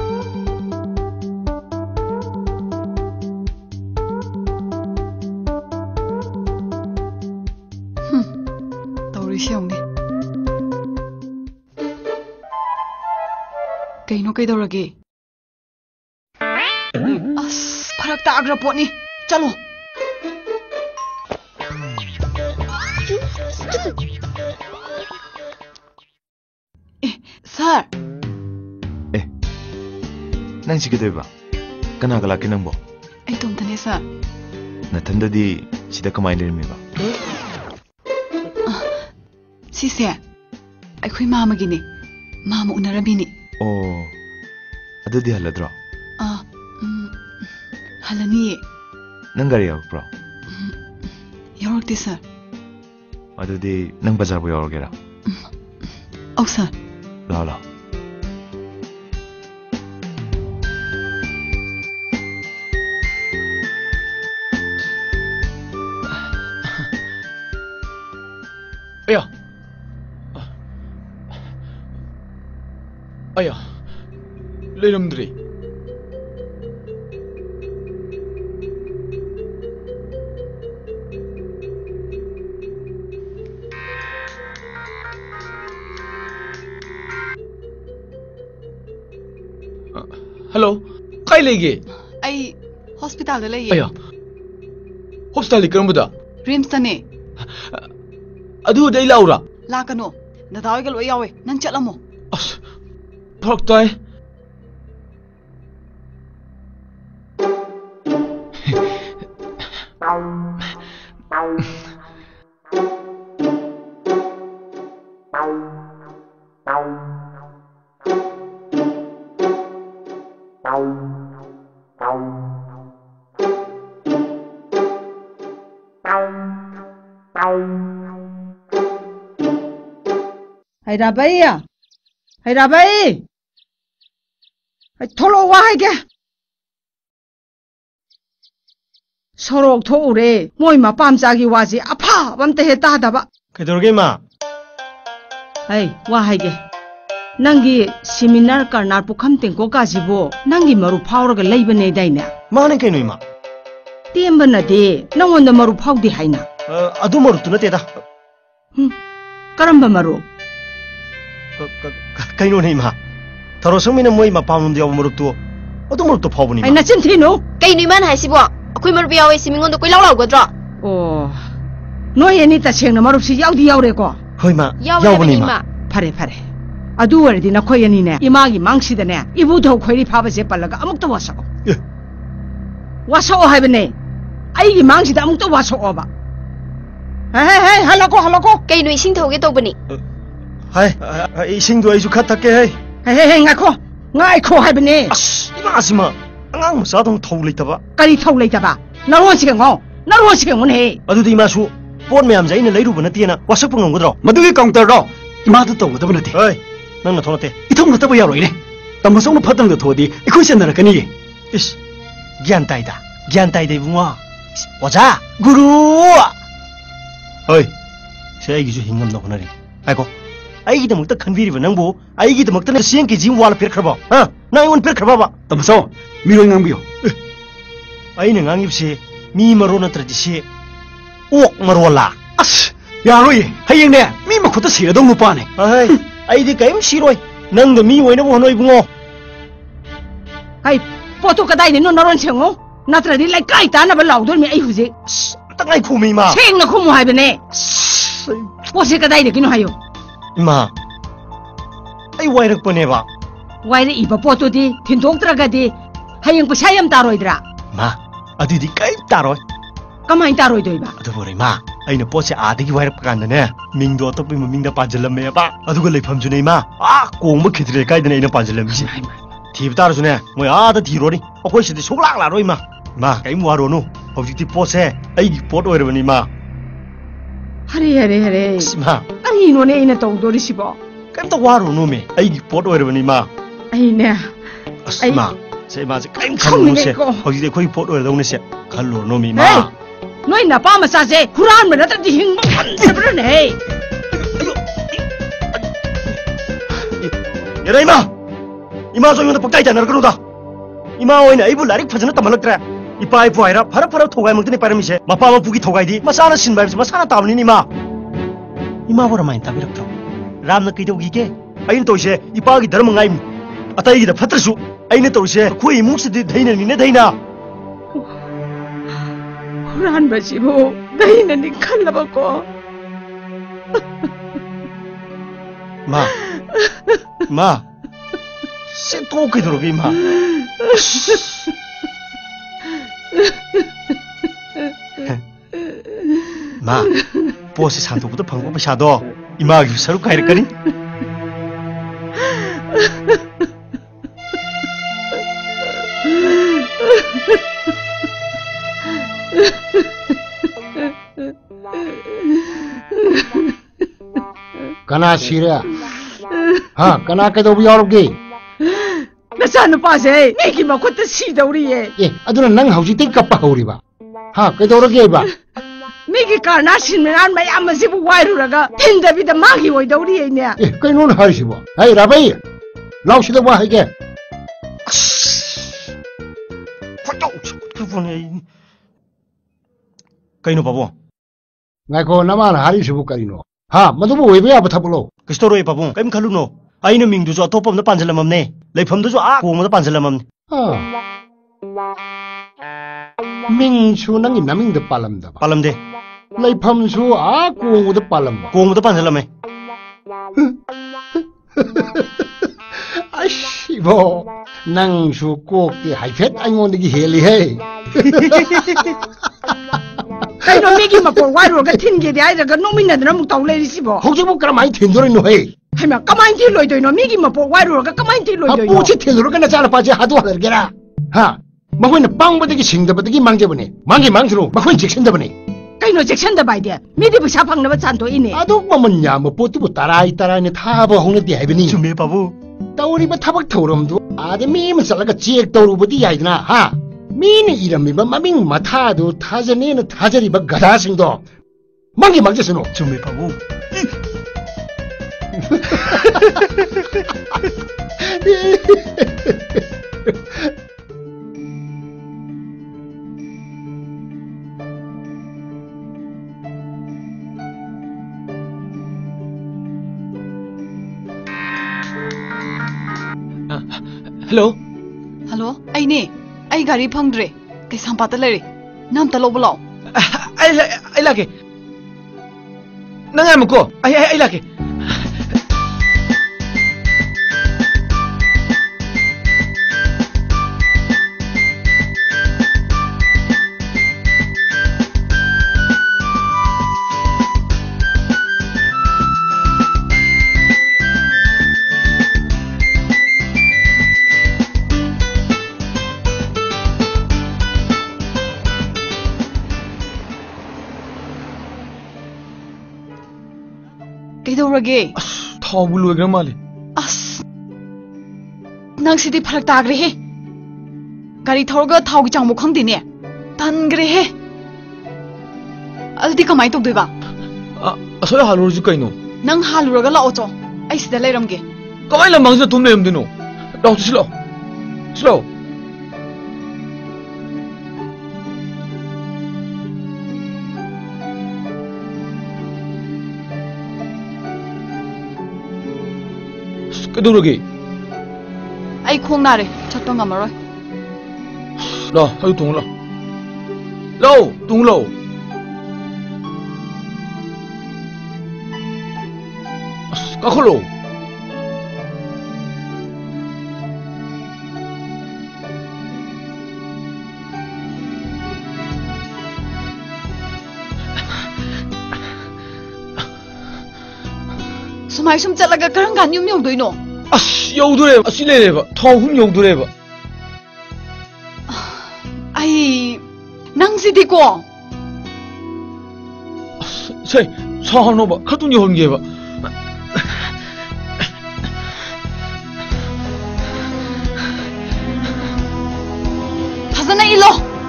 तौरीसेउने कईनो कईदौरगे अस फरक ताग्र पोनी चलो सर नंग सिगदोइबा कना गला के नंगबो आई तोमतने सर नथंददी सिदा कमाइ लेरमिबा सिसे अखोइ मामगिनी माम उनरबिनी ओ अदुदी हलद्रो आ हलनी नंग गारी यावप्रो यावरते सर अदुदी नंग बाजार बो यावरगेरा औ सर लाओ लाओ अया अया लेरमद्री Hello, kai legi? Ai hospital da lei. Aya. Hospital li karambuda? Rims ta ne. Adu dai laura. La kano. Na dawi ga loi yawe. Nan chatlamo. As. Phok tai. Hay ra bay à? Hay ra bay? Hay thô lô quá hay kìa. Sorok thô re, môi mà pam jagi waji apa bam te heta da ba. Cái đồ game mà. Hay, quá hay kìa. Nangi seminar karnar pukham tengko ka jibo nangi maru phawra ga leiba nei dai na. Ma ne kai noi ma. Temba na de, nangon da maru phaw di haina. Adu maru tu na te da. Hmm. Karamba maru? Kai no nei ma. Tharo sung mina moi ma pam ndi maru tu. Adu maru tu phaw ni ma. Ai na chin thi no. Kai ni man hai sibo. Akoi maru bi yawe simingon do koi law law gadra. Oh. Noi ani ta cheng na maru si yaw di yaw re ko. Hoi ma. Yaw ni ma. Phare phare. Adu wardi na khoi ani ne. Imagi mangsi da ne. Ibu thau khoi ri phaba je palaga amuk to wasa. Wasa o hai bane. Ai gi mangsi da amuk to wasa o ba. Hey hey hey, halako halako. Kai no ising thau ge to bani. Hai, ising do ai su khat take hai. Hey hey hey, ngai kho. Ngai kho hai bane. As, ima asima. Angang masa dong thau lei ta ba. Kari thau lei ta ba. Na ro si ngau. Na ro si ngun he. Adu di ma su. Pon mayam jai ne leiru bana tiana. Wasak pangong godro. Madu gi counter ro. Ima ta tong da bana te. Hey. Nang na thona te. Ithong na ta ba yaroi ne. Tam song na phatang da thodi. Ikhoi sen na ka ni. Is. Gyan tai da. Gyan tai dei bunga. Waja. Guru. Hey. Se ai gi su hingam na honari. Ai ko. Ai gi damuk ta khanbiri ba nang bo. Ai gi damuk ta na siang ki jim wal per khraba. Ha. Nai un per khraba ba. Tam so. Mi roi ngang biyo. Ai na ngang ipse. Mi maro na tra ji se. Ok maro la. As. Yaroi. Hayeng ne. Mi ma khota sira dong nu pa ne. Ai. Ai di kaim siroi. Nang da mi oina bo honoi bungo. Ai. Poto kadai ne no naron chengo. Natra di lai kai ta na ba law dol mi ai huji. Ta ngai khu mi ma. Cheng na khu mo hai bane. Po se kadai de kinu hayo. Ma. Ai wai rak pane ba. Wai re iba poto di thin dok tra ga di. Hayeng pa sayam ta roi dra. Ma. Adi di kai ta roi. Kamai ta roi doi ba. Adu bore ma. Aina pot se aadagi wai rak kan da ne. Ming do to pi ming da pa jalam me ba. Adu ga leifam ju nei ma. Ah kong ba khidre kai da nei na pa jalam ji. Thib tar ju ne. Moi a da thi ro ni. Akoi se di sok lak la roi ma. Ma kai mu aro no. Hojik ti pot se ai gi pot oi ra ni ma. Hare hare hare. Ma. Ari no ne ina tong do ri sibo. Kai ta waro no me. Ai gi pot oi ra ni ma. Ai ne. Ma. Se ma se kai kham no se. Hojik de khoi pot oi ra dong ne se. Khal lo no mi ma. Noi na pa ma sa se. Quran ma na ta di hing ma se bra ne. Yarai ma. Ima so yun paktai janar kanu da. Ima oi na ai bu larik phajana tamalak tra. Ipa ipu aira phara phara thogai mangtini param se. Mapa ma pugi thogai di. Masana sin bai se masana tamni ni ma. Ima bora main tabirak tro. Ram na kai dogi ke. Ain to se ipa gi dharma ngai. Atai gi da phatrasu. Ain to se khoi muk se di dhaina ni ne dhaina. Quran ba sibo dhaina ni khalla ba ko. Ma. Ma. Se to kai dro gi ma. Ma, posi santu buto pangko pasado. Ima gi saru kai rakani. Kana sira. Ha, kana ke do bi yorge. Nasa no pa se, ni ki ma khot si dauri ye. Eh, aduna nang hauji te kappa hauri ba. Ha, ke do rage ba. Mi ki karna sin meran mai am se bu wai ru raga. Tin da bi da ma gi oi dauri ye ne. Eh, kai non har si ba. Hai rabai. Law shi da wa hai ke. Kai no babo. Ngai ko nama na hari si bu kari no. Ha, madu bu wei ba ba thabulo. Kistoro e babo. Kai m khalu no. Ai no ming du jo top na panjalam amne. ꯂꯩꯐꯝꯗꯨꯁꯨ ꯑꯥ ꯀꯣꯡꯕꯗ ꯄꯥꯟꯁꯤꯜꯂꯝꯃꯝꯅꯤ ꯃꯤꯡꯁꯨ ꯅꯪꯒꯤ ꯅꯃꯤꯡꯗ ꯄꯥꯜꯂꯝꯗꯕ ꯄꯥꯜꯂꯝꯗꯦ ꯂꯩꯐꯝꯁꯨ ꯑꯥ ꯀꯣꯡꯕꯗ ꯄꯥꯜꯂꯝꯕ ꯀꯣꯡꯕꯗ ꯄꯥꯟꯁꯤꯜꯂꯝꯃꯦ ꯑꯁꯤꯕꯣ ꯅꯪꯁꯨ ꯀꯣꯛꯇꯤ ꯍꯥꯏꯐꯦꯠ ꯑꯩꯉꯣꯟꯗꯒꯤ ꯍꯦꯜꯂꯤꯍꯦ ꯀꯩꯅꯣ ꯃꯤꯒꯤ ꯃꯄꯣꯛ ꯋꯥꯏꯔꯨꯔꯒ ꯊꯤꯟꯒꯦꯗꯤ ꯍꯥꯏꯔꯒ ꯅꯣꯛꯃꯤꯟꯅꯗꯅ ꯑꯃꯨꯛ ꯇꯧ ꯂꯩꯔꯤꯁꯤꯕꯣ ꯍꯧꯖꯤꯛꯕꯨ ꯀꯔꯝꯍꯥꯏꯅ ꯊꯤꯟꯗꯣꯔꯤꯅꯣ ꯍꯦ ꯍꯩꯃꯥ ꯀꯃꯥꯏꯅ ꯊꯤꯜꯂꯣꯏꯗꯣꯏꯅꯣ ꯃꯤꯒꯤ ꯃꯄꯣꯛ ꯋꯥꯏꯔꯨꯔꯒ ꯀꯃꯥꯏꯅ ꯊꯤꯜꯂꯣꯏꯗꯣꯏꯅꯣ ꯃꯄꯨꯁꯤ ꯊꯤꯜꯂꯨꯔꯒ ꯅꯆꯥꯅꯨꯄꯥꯁꯦ ꯍꯥꯠꯇꯣꯛꯍꯜꯂꯒꯦꯔꯥ ꯍꯥ ꯃꯈꯣꯏꯅ ꯄꯪꯕꯗꯒꯤ ꯁꯤꯡꯗꯕꯗꯒꯤ ꯃꯥꯡꯖꯕꯅꯦ ꯃꯥꯡꯒꯤ ꯃꯥꯡꯁꯅꯨ ꯃꯈꯣꯏꯅ ꯆꯦꯛꯁꯤꯟꯗꯕꯅꯦ ꯀꯩꯅꯣ ꯆꯦꯛꯁꯤꯟꯗꯕ ꯍꯥꯏꯗꯤ ꯃꯤꯗꯤ ꯄꯩꯁꯥ ꯐꯪꯅꯕ ꯆꯥꯟꯊꯣꯛꯏꯅꯦ ꯑꯗꯨꯛ ꯃꯃꯜ ꯌꯥꯝꯕ ꯄꯣꯠꯇꯨꯕꯨ ꯇꯔꯥꯏ ꯇꯔꯥꯏꯅ ꯊꯥꯕ ꯍꯧꯅꯗꯦ ꯍꯥꯏꯕꯅꯤ ꯆꯨꯝꯃꯦ ꯄꯥꯕꯨ ꯇꯧꯔꯤꯕ ꯊꯕꯛ ꯊꯧꯔꯝꯗꯨ ꯑꯥꯗ ꯃꯤ ꯑꯃ ꯆꯠꯂꯒ ꯆꯦꯛ ꯇꯧꯔꯨꯕꯗꯤ ꯌꯥꯏꯗꯅ ꯍꯥ ꯃꯤꯅ ꯏꯔꯝꯃꯤꯕ ꯃꯃꯤꯡ ꯃꯊꯥꯗꯨ ꯊꯥꯖꯅꯦꯅ ꯊꯥꯖꯔꯤꯕ ꯒꯙꯥꯁꯤꯡꯗꯣ ꯃꯪꯒꯤ ꯃꯥꯡꯖꯁꯅꯨ ꯆꯨꯝꯃꯦ ꯄꯥꯕꯨ Hello? Hello? Ai ne? Ai gari phangdre. Kai sampata lere. Nam ta lobo law. Ai ai lake. Nang ai mako. Ai ai ai lake. Kaidourage? As thau bu loigra male. As nang sidi pharak tagre he. Gari thorga thau gi changmo khangdine. Tangre he. Aldi kamai tok doiba. Asoi halur ju kaino. Nang haluraga lao cho. Ai sida leiramge. Kamai la mangja tum leim dino. Lao silo. Silo. Kaidourage? Ai khong nare, chatpa ngamaroi. Lo, hau tung lo. Lo, tung lo. Kakholo. Sumai sum chalaga karangan yum yum doino. As yaudure, asi lereba. Thau hum yaudureba. Ai nang sidi ko. Sei, sahano ba, khatun yo honge ba. Phazana ilo.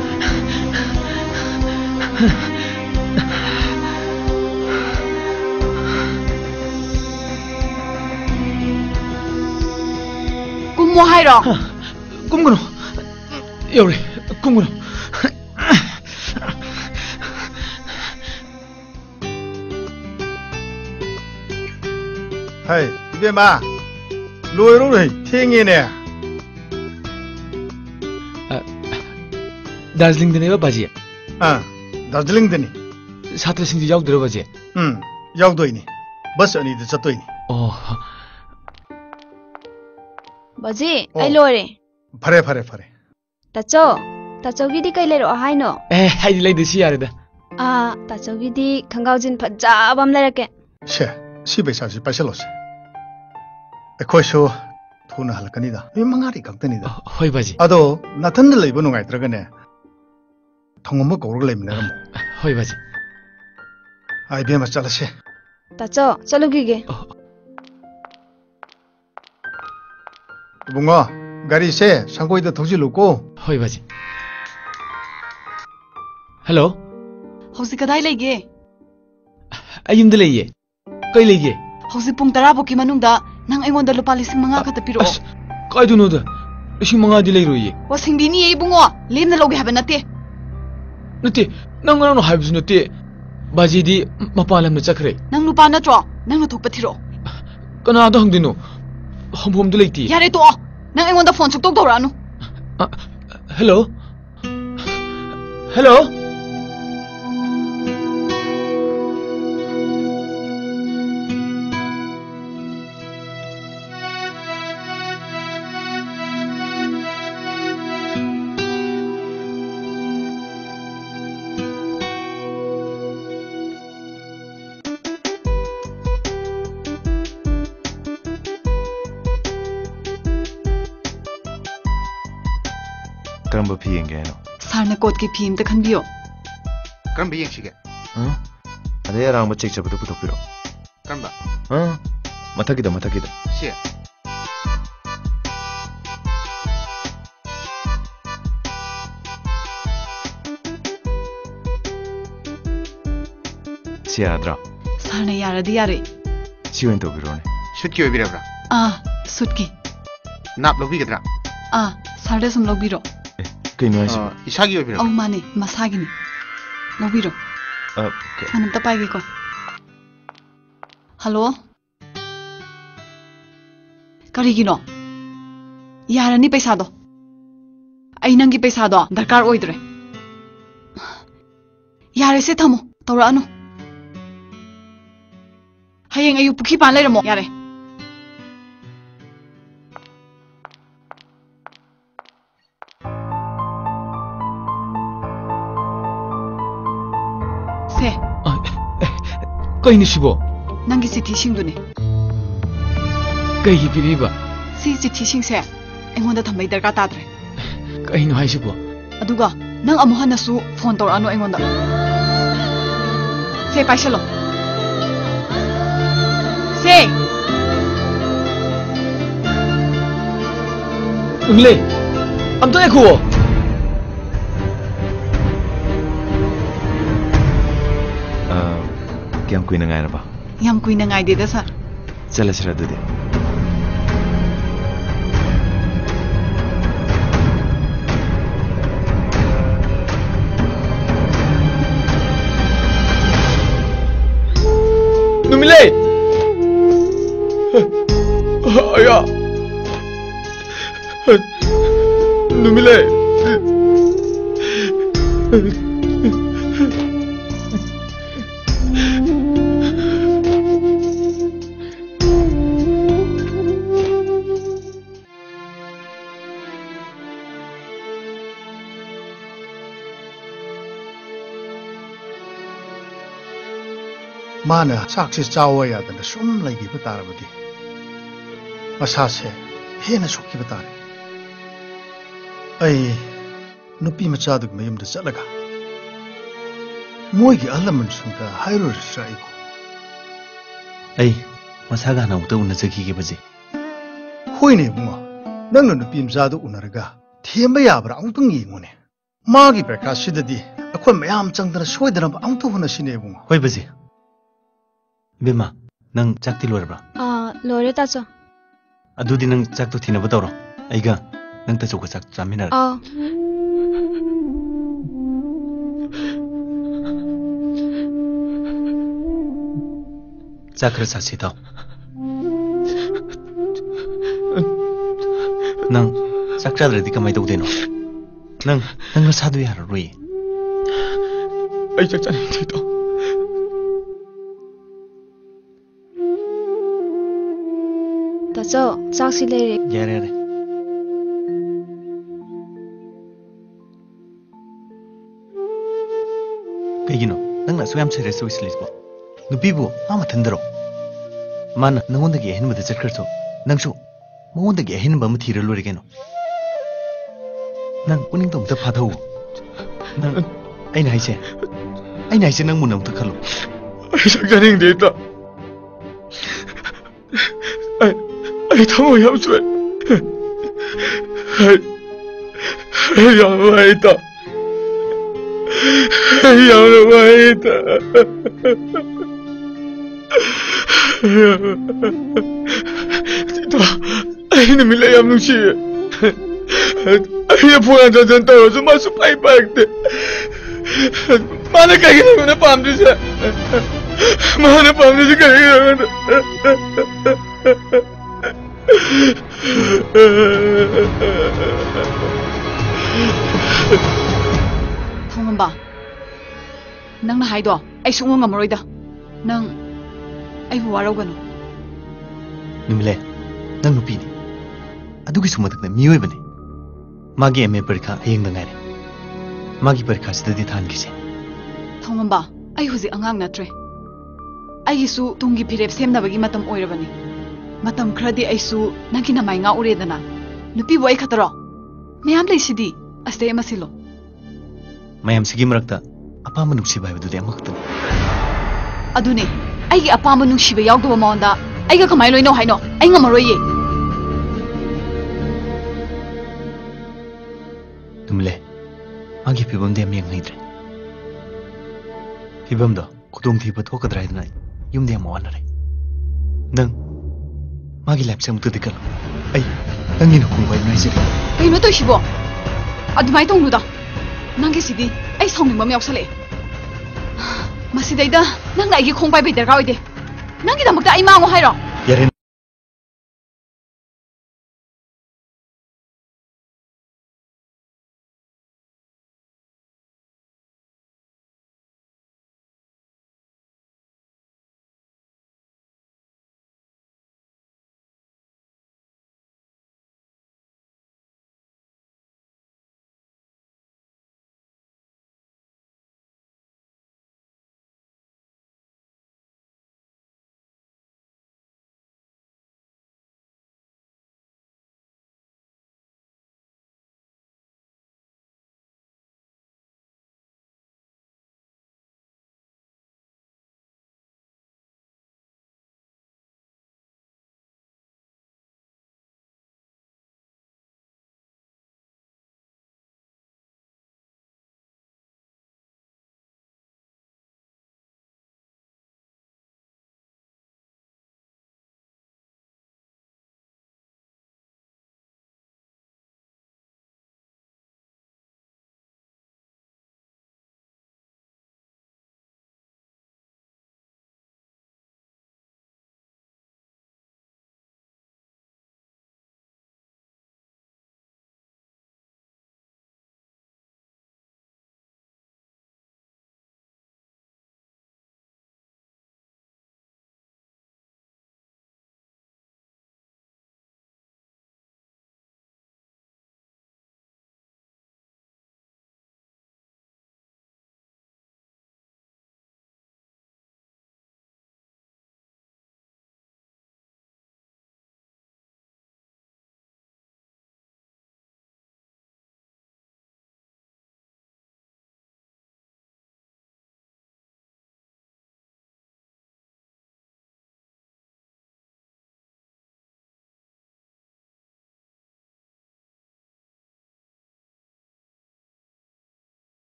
Kummo hairo. Kumgono. Yore, kumgono. Hey, ibe ma. Loiro re, thengi ne. Darjeeling dene ba baji. Ah, Darjeeling dene. Satra sing ji yaudre baji. Hmm, yaudoi ni. Bus ani de chatoi ni. Oh. Baji, ai lore. Phare phare phare. Tacho, tacho gidi kai lero haino. Eh, hai di lai de si yare da. Ah, tacho gidi khangau jin phajab am lerake. She, si be sa si paisalo se. Ekhoi so thuna halkani da. Mi mangari kaktani da. Hoi baji. Ado nathan de leibo nungai traga ne. Thongom ko ro leimna ram. Hoi baji. Ai be ma chala se. Tacho, chalo gige. Bunga, gari se sangkoi da thoji luko. Hoi baji. Hello. Hausi kadai lege. Ayum de leye. Kai lege. Hausi pung tara boki manungda nang aingonda lupa lising manga khata piro. Kai duno da. Lising manga di leiroye. Wasing bini ei bungo. Lemna loge haba nate. Nate, nang ngano haibsu nate. Baji di mapalam na chakre. Nang lupa natro, nang nathok pathiro. Kana da hangdino. Hom hom de leiti. Yare to. nang aingonda phone suk tok doranu hello hello Karamba pi yenge no. Sarna kot ki phim ta khanbiyo. Karamba yeng sige. Huh? Ade arang ba check chapatu putok piro. Karamba. Huh? Mathakida mathakida. Si. Si adra. Sarna yara di yare. Si wen to biro ne. Shoot ki biro bra. Ah, sutki. Nap lobi gadra. Ah, sarda sum lobiro. Kaino ai. Isagi biro. Oh mane, masagi ni. Lobiro. Ah, Anam ta pai ko. Hello? Kari gino? Yara ni paisa do. Ai nangi paisa do darkar oidre. Yare se thamo, tora anu. Hayeng ayu pukhi pan leiramo yare. Se. Kay ni sibo. Nangi si tishing dune. Kay hipiriba. Si si tishing se. Engonda thambai darka tadre. Kay no hai sibo. Aduga nang amuhan nasu phone tor anu engonda. Se paisalo. Se. Umle. Am to ekho. Ah, kiam kuina ngai na ba. Yam kuina ngai de da sa. Chala sira du de. Numile. Aya. Numile. Mana sakse chawa ya da sum lagi batar badi. Masa se hena sukki batar. Ai nupi macha dug mayum da chalaga. Moi gi alaman sunga hairo sai ko. Ai masa ga na uta unna jagi ge baje. Hoi ne bunga. Nang nupi macha du unaraga. Themba ya bra angtung yi ngone. Magi prakash sidadi akhon mayam changdana soidana ba angtu hona sine bunga. Hoi baje. Bema, nang chak ti lorba. Ah, lore ta cha. Adudi nang chak to thina batoro. Aiga, nang ta choka chak chaminar. Ah. Chakra sa sitaw. Nang chak chadra di kamay dawde no. Nang nang nasado yara rui. Ay chak chani dito. Tacho, chak si le. Yare yare. Kaigino, nang na swam sere so islis bo. Nupibu, mama thandaro. Mana nangonda ge hen mada chakharso. Nang so, mongonda ge hen ba muthira lore geno. Nang kuning tom ta phathau. Nang ai nai se. Ai nai se nang munam ta khalo. Ai chak chani dito. Ai ai thamo yam swe. Ai ai yam ai ta. Ai yam ai ta. Dito, ai namila yam nung siya. Ay po ang sasantaw sa masupay bagte. Mana kayo na na pamdi siya. Mana pamdi siya kayo na. ꯊꯣꯡꯉꯝꯕ ꯅꯪꯅ ꯍꯥꯏꯗꯣ ꯑꯩ ꯁꯨꯡꯉꯝ ꯉꯝꯃꯔꯣꯏꯗ ꯅꯪ ꯑꯩꯕꯨ ꯋꯥꯔꯧꯒꯅꯨ ꯅꯨꯃꯤꯠꯂꯦ ꯅꯪ ꯅꯨꯄꯤꯅꯤ ꯑꯗꯨꯒꯤꯁꯨ ꯃꯊꯛꯇ ꯃꯤꯑꯣꯏꯕꯅꯤ ꯃꯥꯒꯤ M A ꯄꯔꯤꯈꯥ ꯍꯌꯦꯡꯗ ꯉꯥꯏꯔꯦ ꯃꯥꯒꯤ ꯄꯔꯤꯈꯥꯁꯤꯗꯗꯤ ꯊꯥꯍꯟꯈꯤꯁꯦ ꯊꯣꯡꯉꯝꯕ ꯑꯩ ꯍꯧꯖꯤꯛ ꯑꯉꯥꯡ ꯅꯠꯇ꯭ꯔꯦ ꯑꯩꯒꯤꯁꯨ ꯇꯨꯡꯒꯤ ꯐꯤꯔꯦꯞ ꯁꯦꯝꯅꯕꯒꯤ ꯃꯇꯝ ꯑꯣꯏꯔꯕꯅꯤ ꯃꯇꯝ ꯈꯔꯗꯤ ꯑꯩꯁꯨ ꯅꯪꯒꯤ ꯅꯃꯥꯏ ꯉꯥꯛꯎꯔꯦꯗꯅ ꯅꯨꯄꯤꯕꯨ ꯑꯩ ꯈꯛꯇꯔꯣ ꯃꯌꯥꯝ ꯂꯩꯁꯤꯗꯤ ꯑꯁꯤꯗꯩ ꯑꯃ ꯁꯤꯜꯂꯣ ꯃꯌꯥꯝꯁꯤꯒꯤ ꯃꯔꯛꯇ ꯑꯄꯥꯝꯕ ꯅꯨꯡꯁꯤꯕ ꯍꯥꯏꯕꯗꯨꯗꯤ ꯑꯃꯈꯛꯇꯅꯤ ꯑꯗꯨꯅꯦ ꯑꯩꯒꯤ ꯑꯄꯥꯝꯕ ꯅꯨꯡꯁꯤꯕ ꯌꯥꯎꯗꯕ ꯃꯉꯣꯟꯗ ꯑꯩꯒ ꯀꯃꯥꯏꯅ ꯂꯣꯏꯅꯧ ꯍꯥꯏꯅꯣ ꯑꯩ ꯉꯝꯃꯔꯣꯏꯌꯦ ꯅꯨꯃꯤꯠꯂꯦ ꯃꯥꯒꯤ ꯐꯤꯕꯝꯗꯤ ꯌꯥꯝ ꯌꯦꯡꯍꯩꯗ꯭ꯔꯦ ꯐꯤꯕꯝꯗꯣ ꯈꯨꯗꯣꯡꯊꯤꯕ ꯊꯣꯛꯀꯗ꯭ꯔꯥ ꯍꯥꯏꯗꯅ ꯌꯨꯝꯗ ꯌꯥꯝ ꯋꯥꯅꯔꯦ ꯅꯪ ꯃꯥꯒꯤ ꯂꯥꯏꯐꯁꯦ ꯑꯃꯨꯛꯇꯗꯤ ꯀꯜꯂꯣ ꯑꯩ ꯅꯪꯒꯤ ꯅꯨꯡ ꯋꯥꯏꯕ ꯍꯥꯏꯖꯔꯤ ꯀꯩꯅꯣ ꯇꯧꯏꯁꯤꯕꯣ ꯑꯗꯨꯃꯥꯏꯅ ꯇꯧꯅꯨꯗ ꯅꯪꯒꯤꯁꯤꯗꯤ ꯑꯩ ꯁꯥꯎꯅꯤꯡꯕ ꯑꯃ ꯌꯥꯎꯁꯜꯂꯛꯑꯦ ꯃꯁꯤꯗꯩꯗ ꯅꯪꯅ ꯑꯩꯒꯤ ꯈꯣꯡ ꯄꯥꯏꯕꯩ ꯗꯔꯀꯥꯔ ꯑꯣꯏꯗꯦ ꯅꯪꯒꯤꯗꯃꯛꯇ ꯑꯩ ꯃꯥꯡꯉꯣ ꯍꯥꯏꯔꯣ ꯌꯥꯔꯦ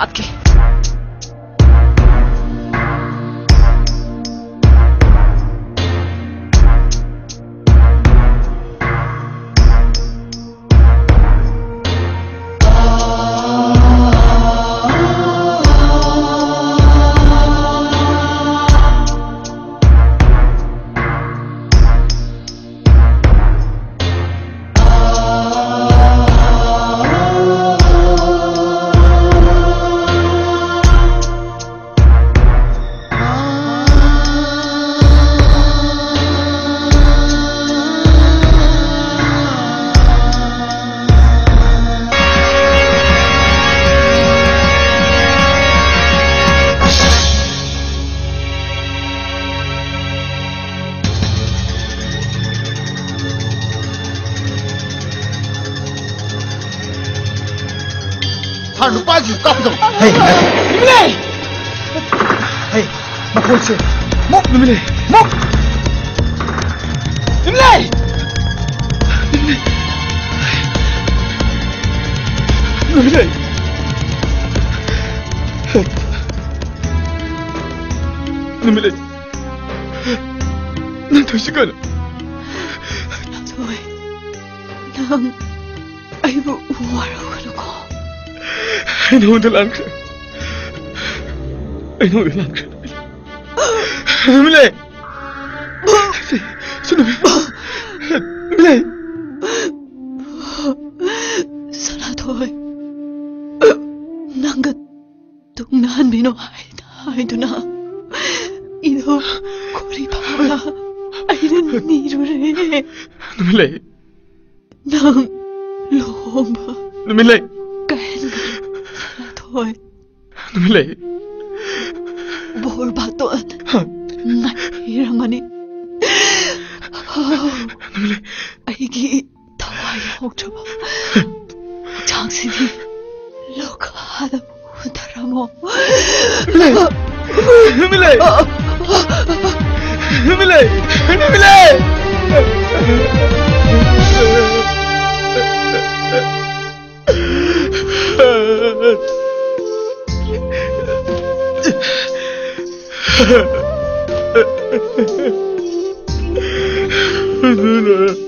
बात के 누빠지 깜짝. 헤이, 누밀레. 헤이, 마포이체. 목 누밀레. 목. 누밀레. 누밀레. 누밀레. 난 도시간. 나도이. 난 아이고 뭐하라고 그러고. I know the land. I know the land. Numile. Numile. Saladoy. Nanga tungnan bino ay ay duna. Ino kori pala. Ayun niru re. Numile. Nang lomba. Numile. Kain thôi Numile. Bor baton. Ngai ramani. Numile. Aigi thawai hokchaba. Changsidi lokada utaramo. Numile. Numile. Numile. Numile. Ha ha ha.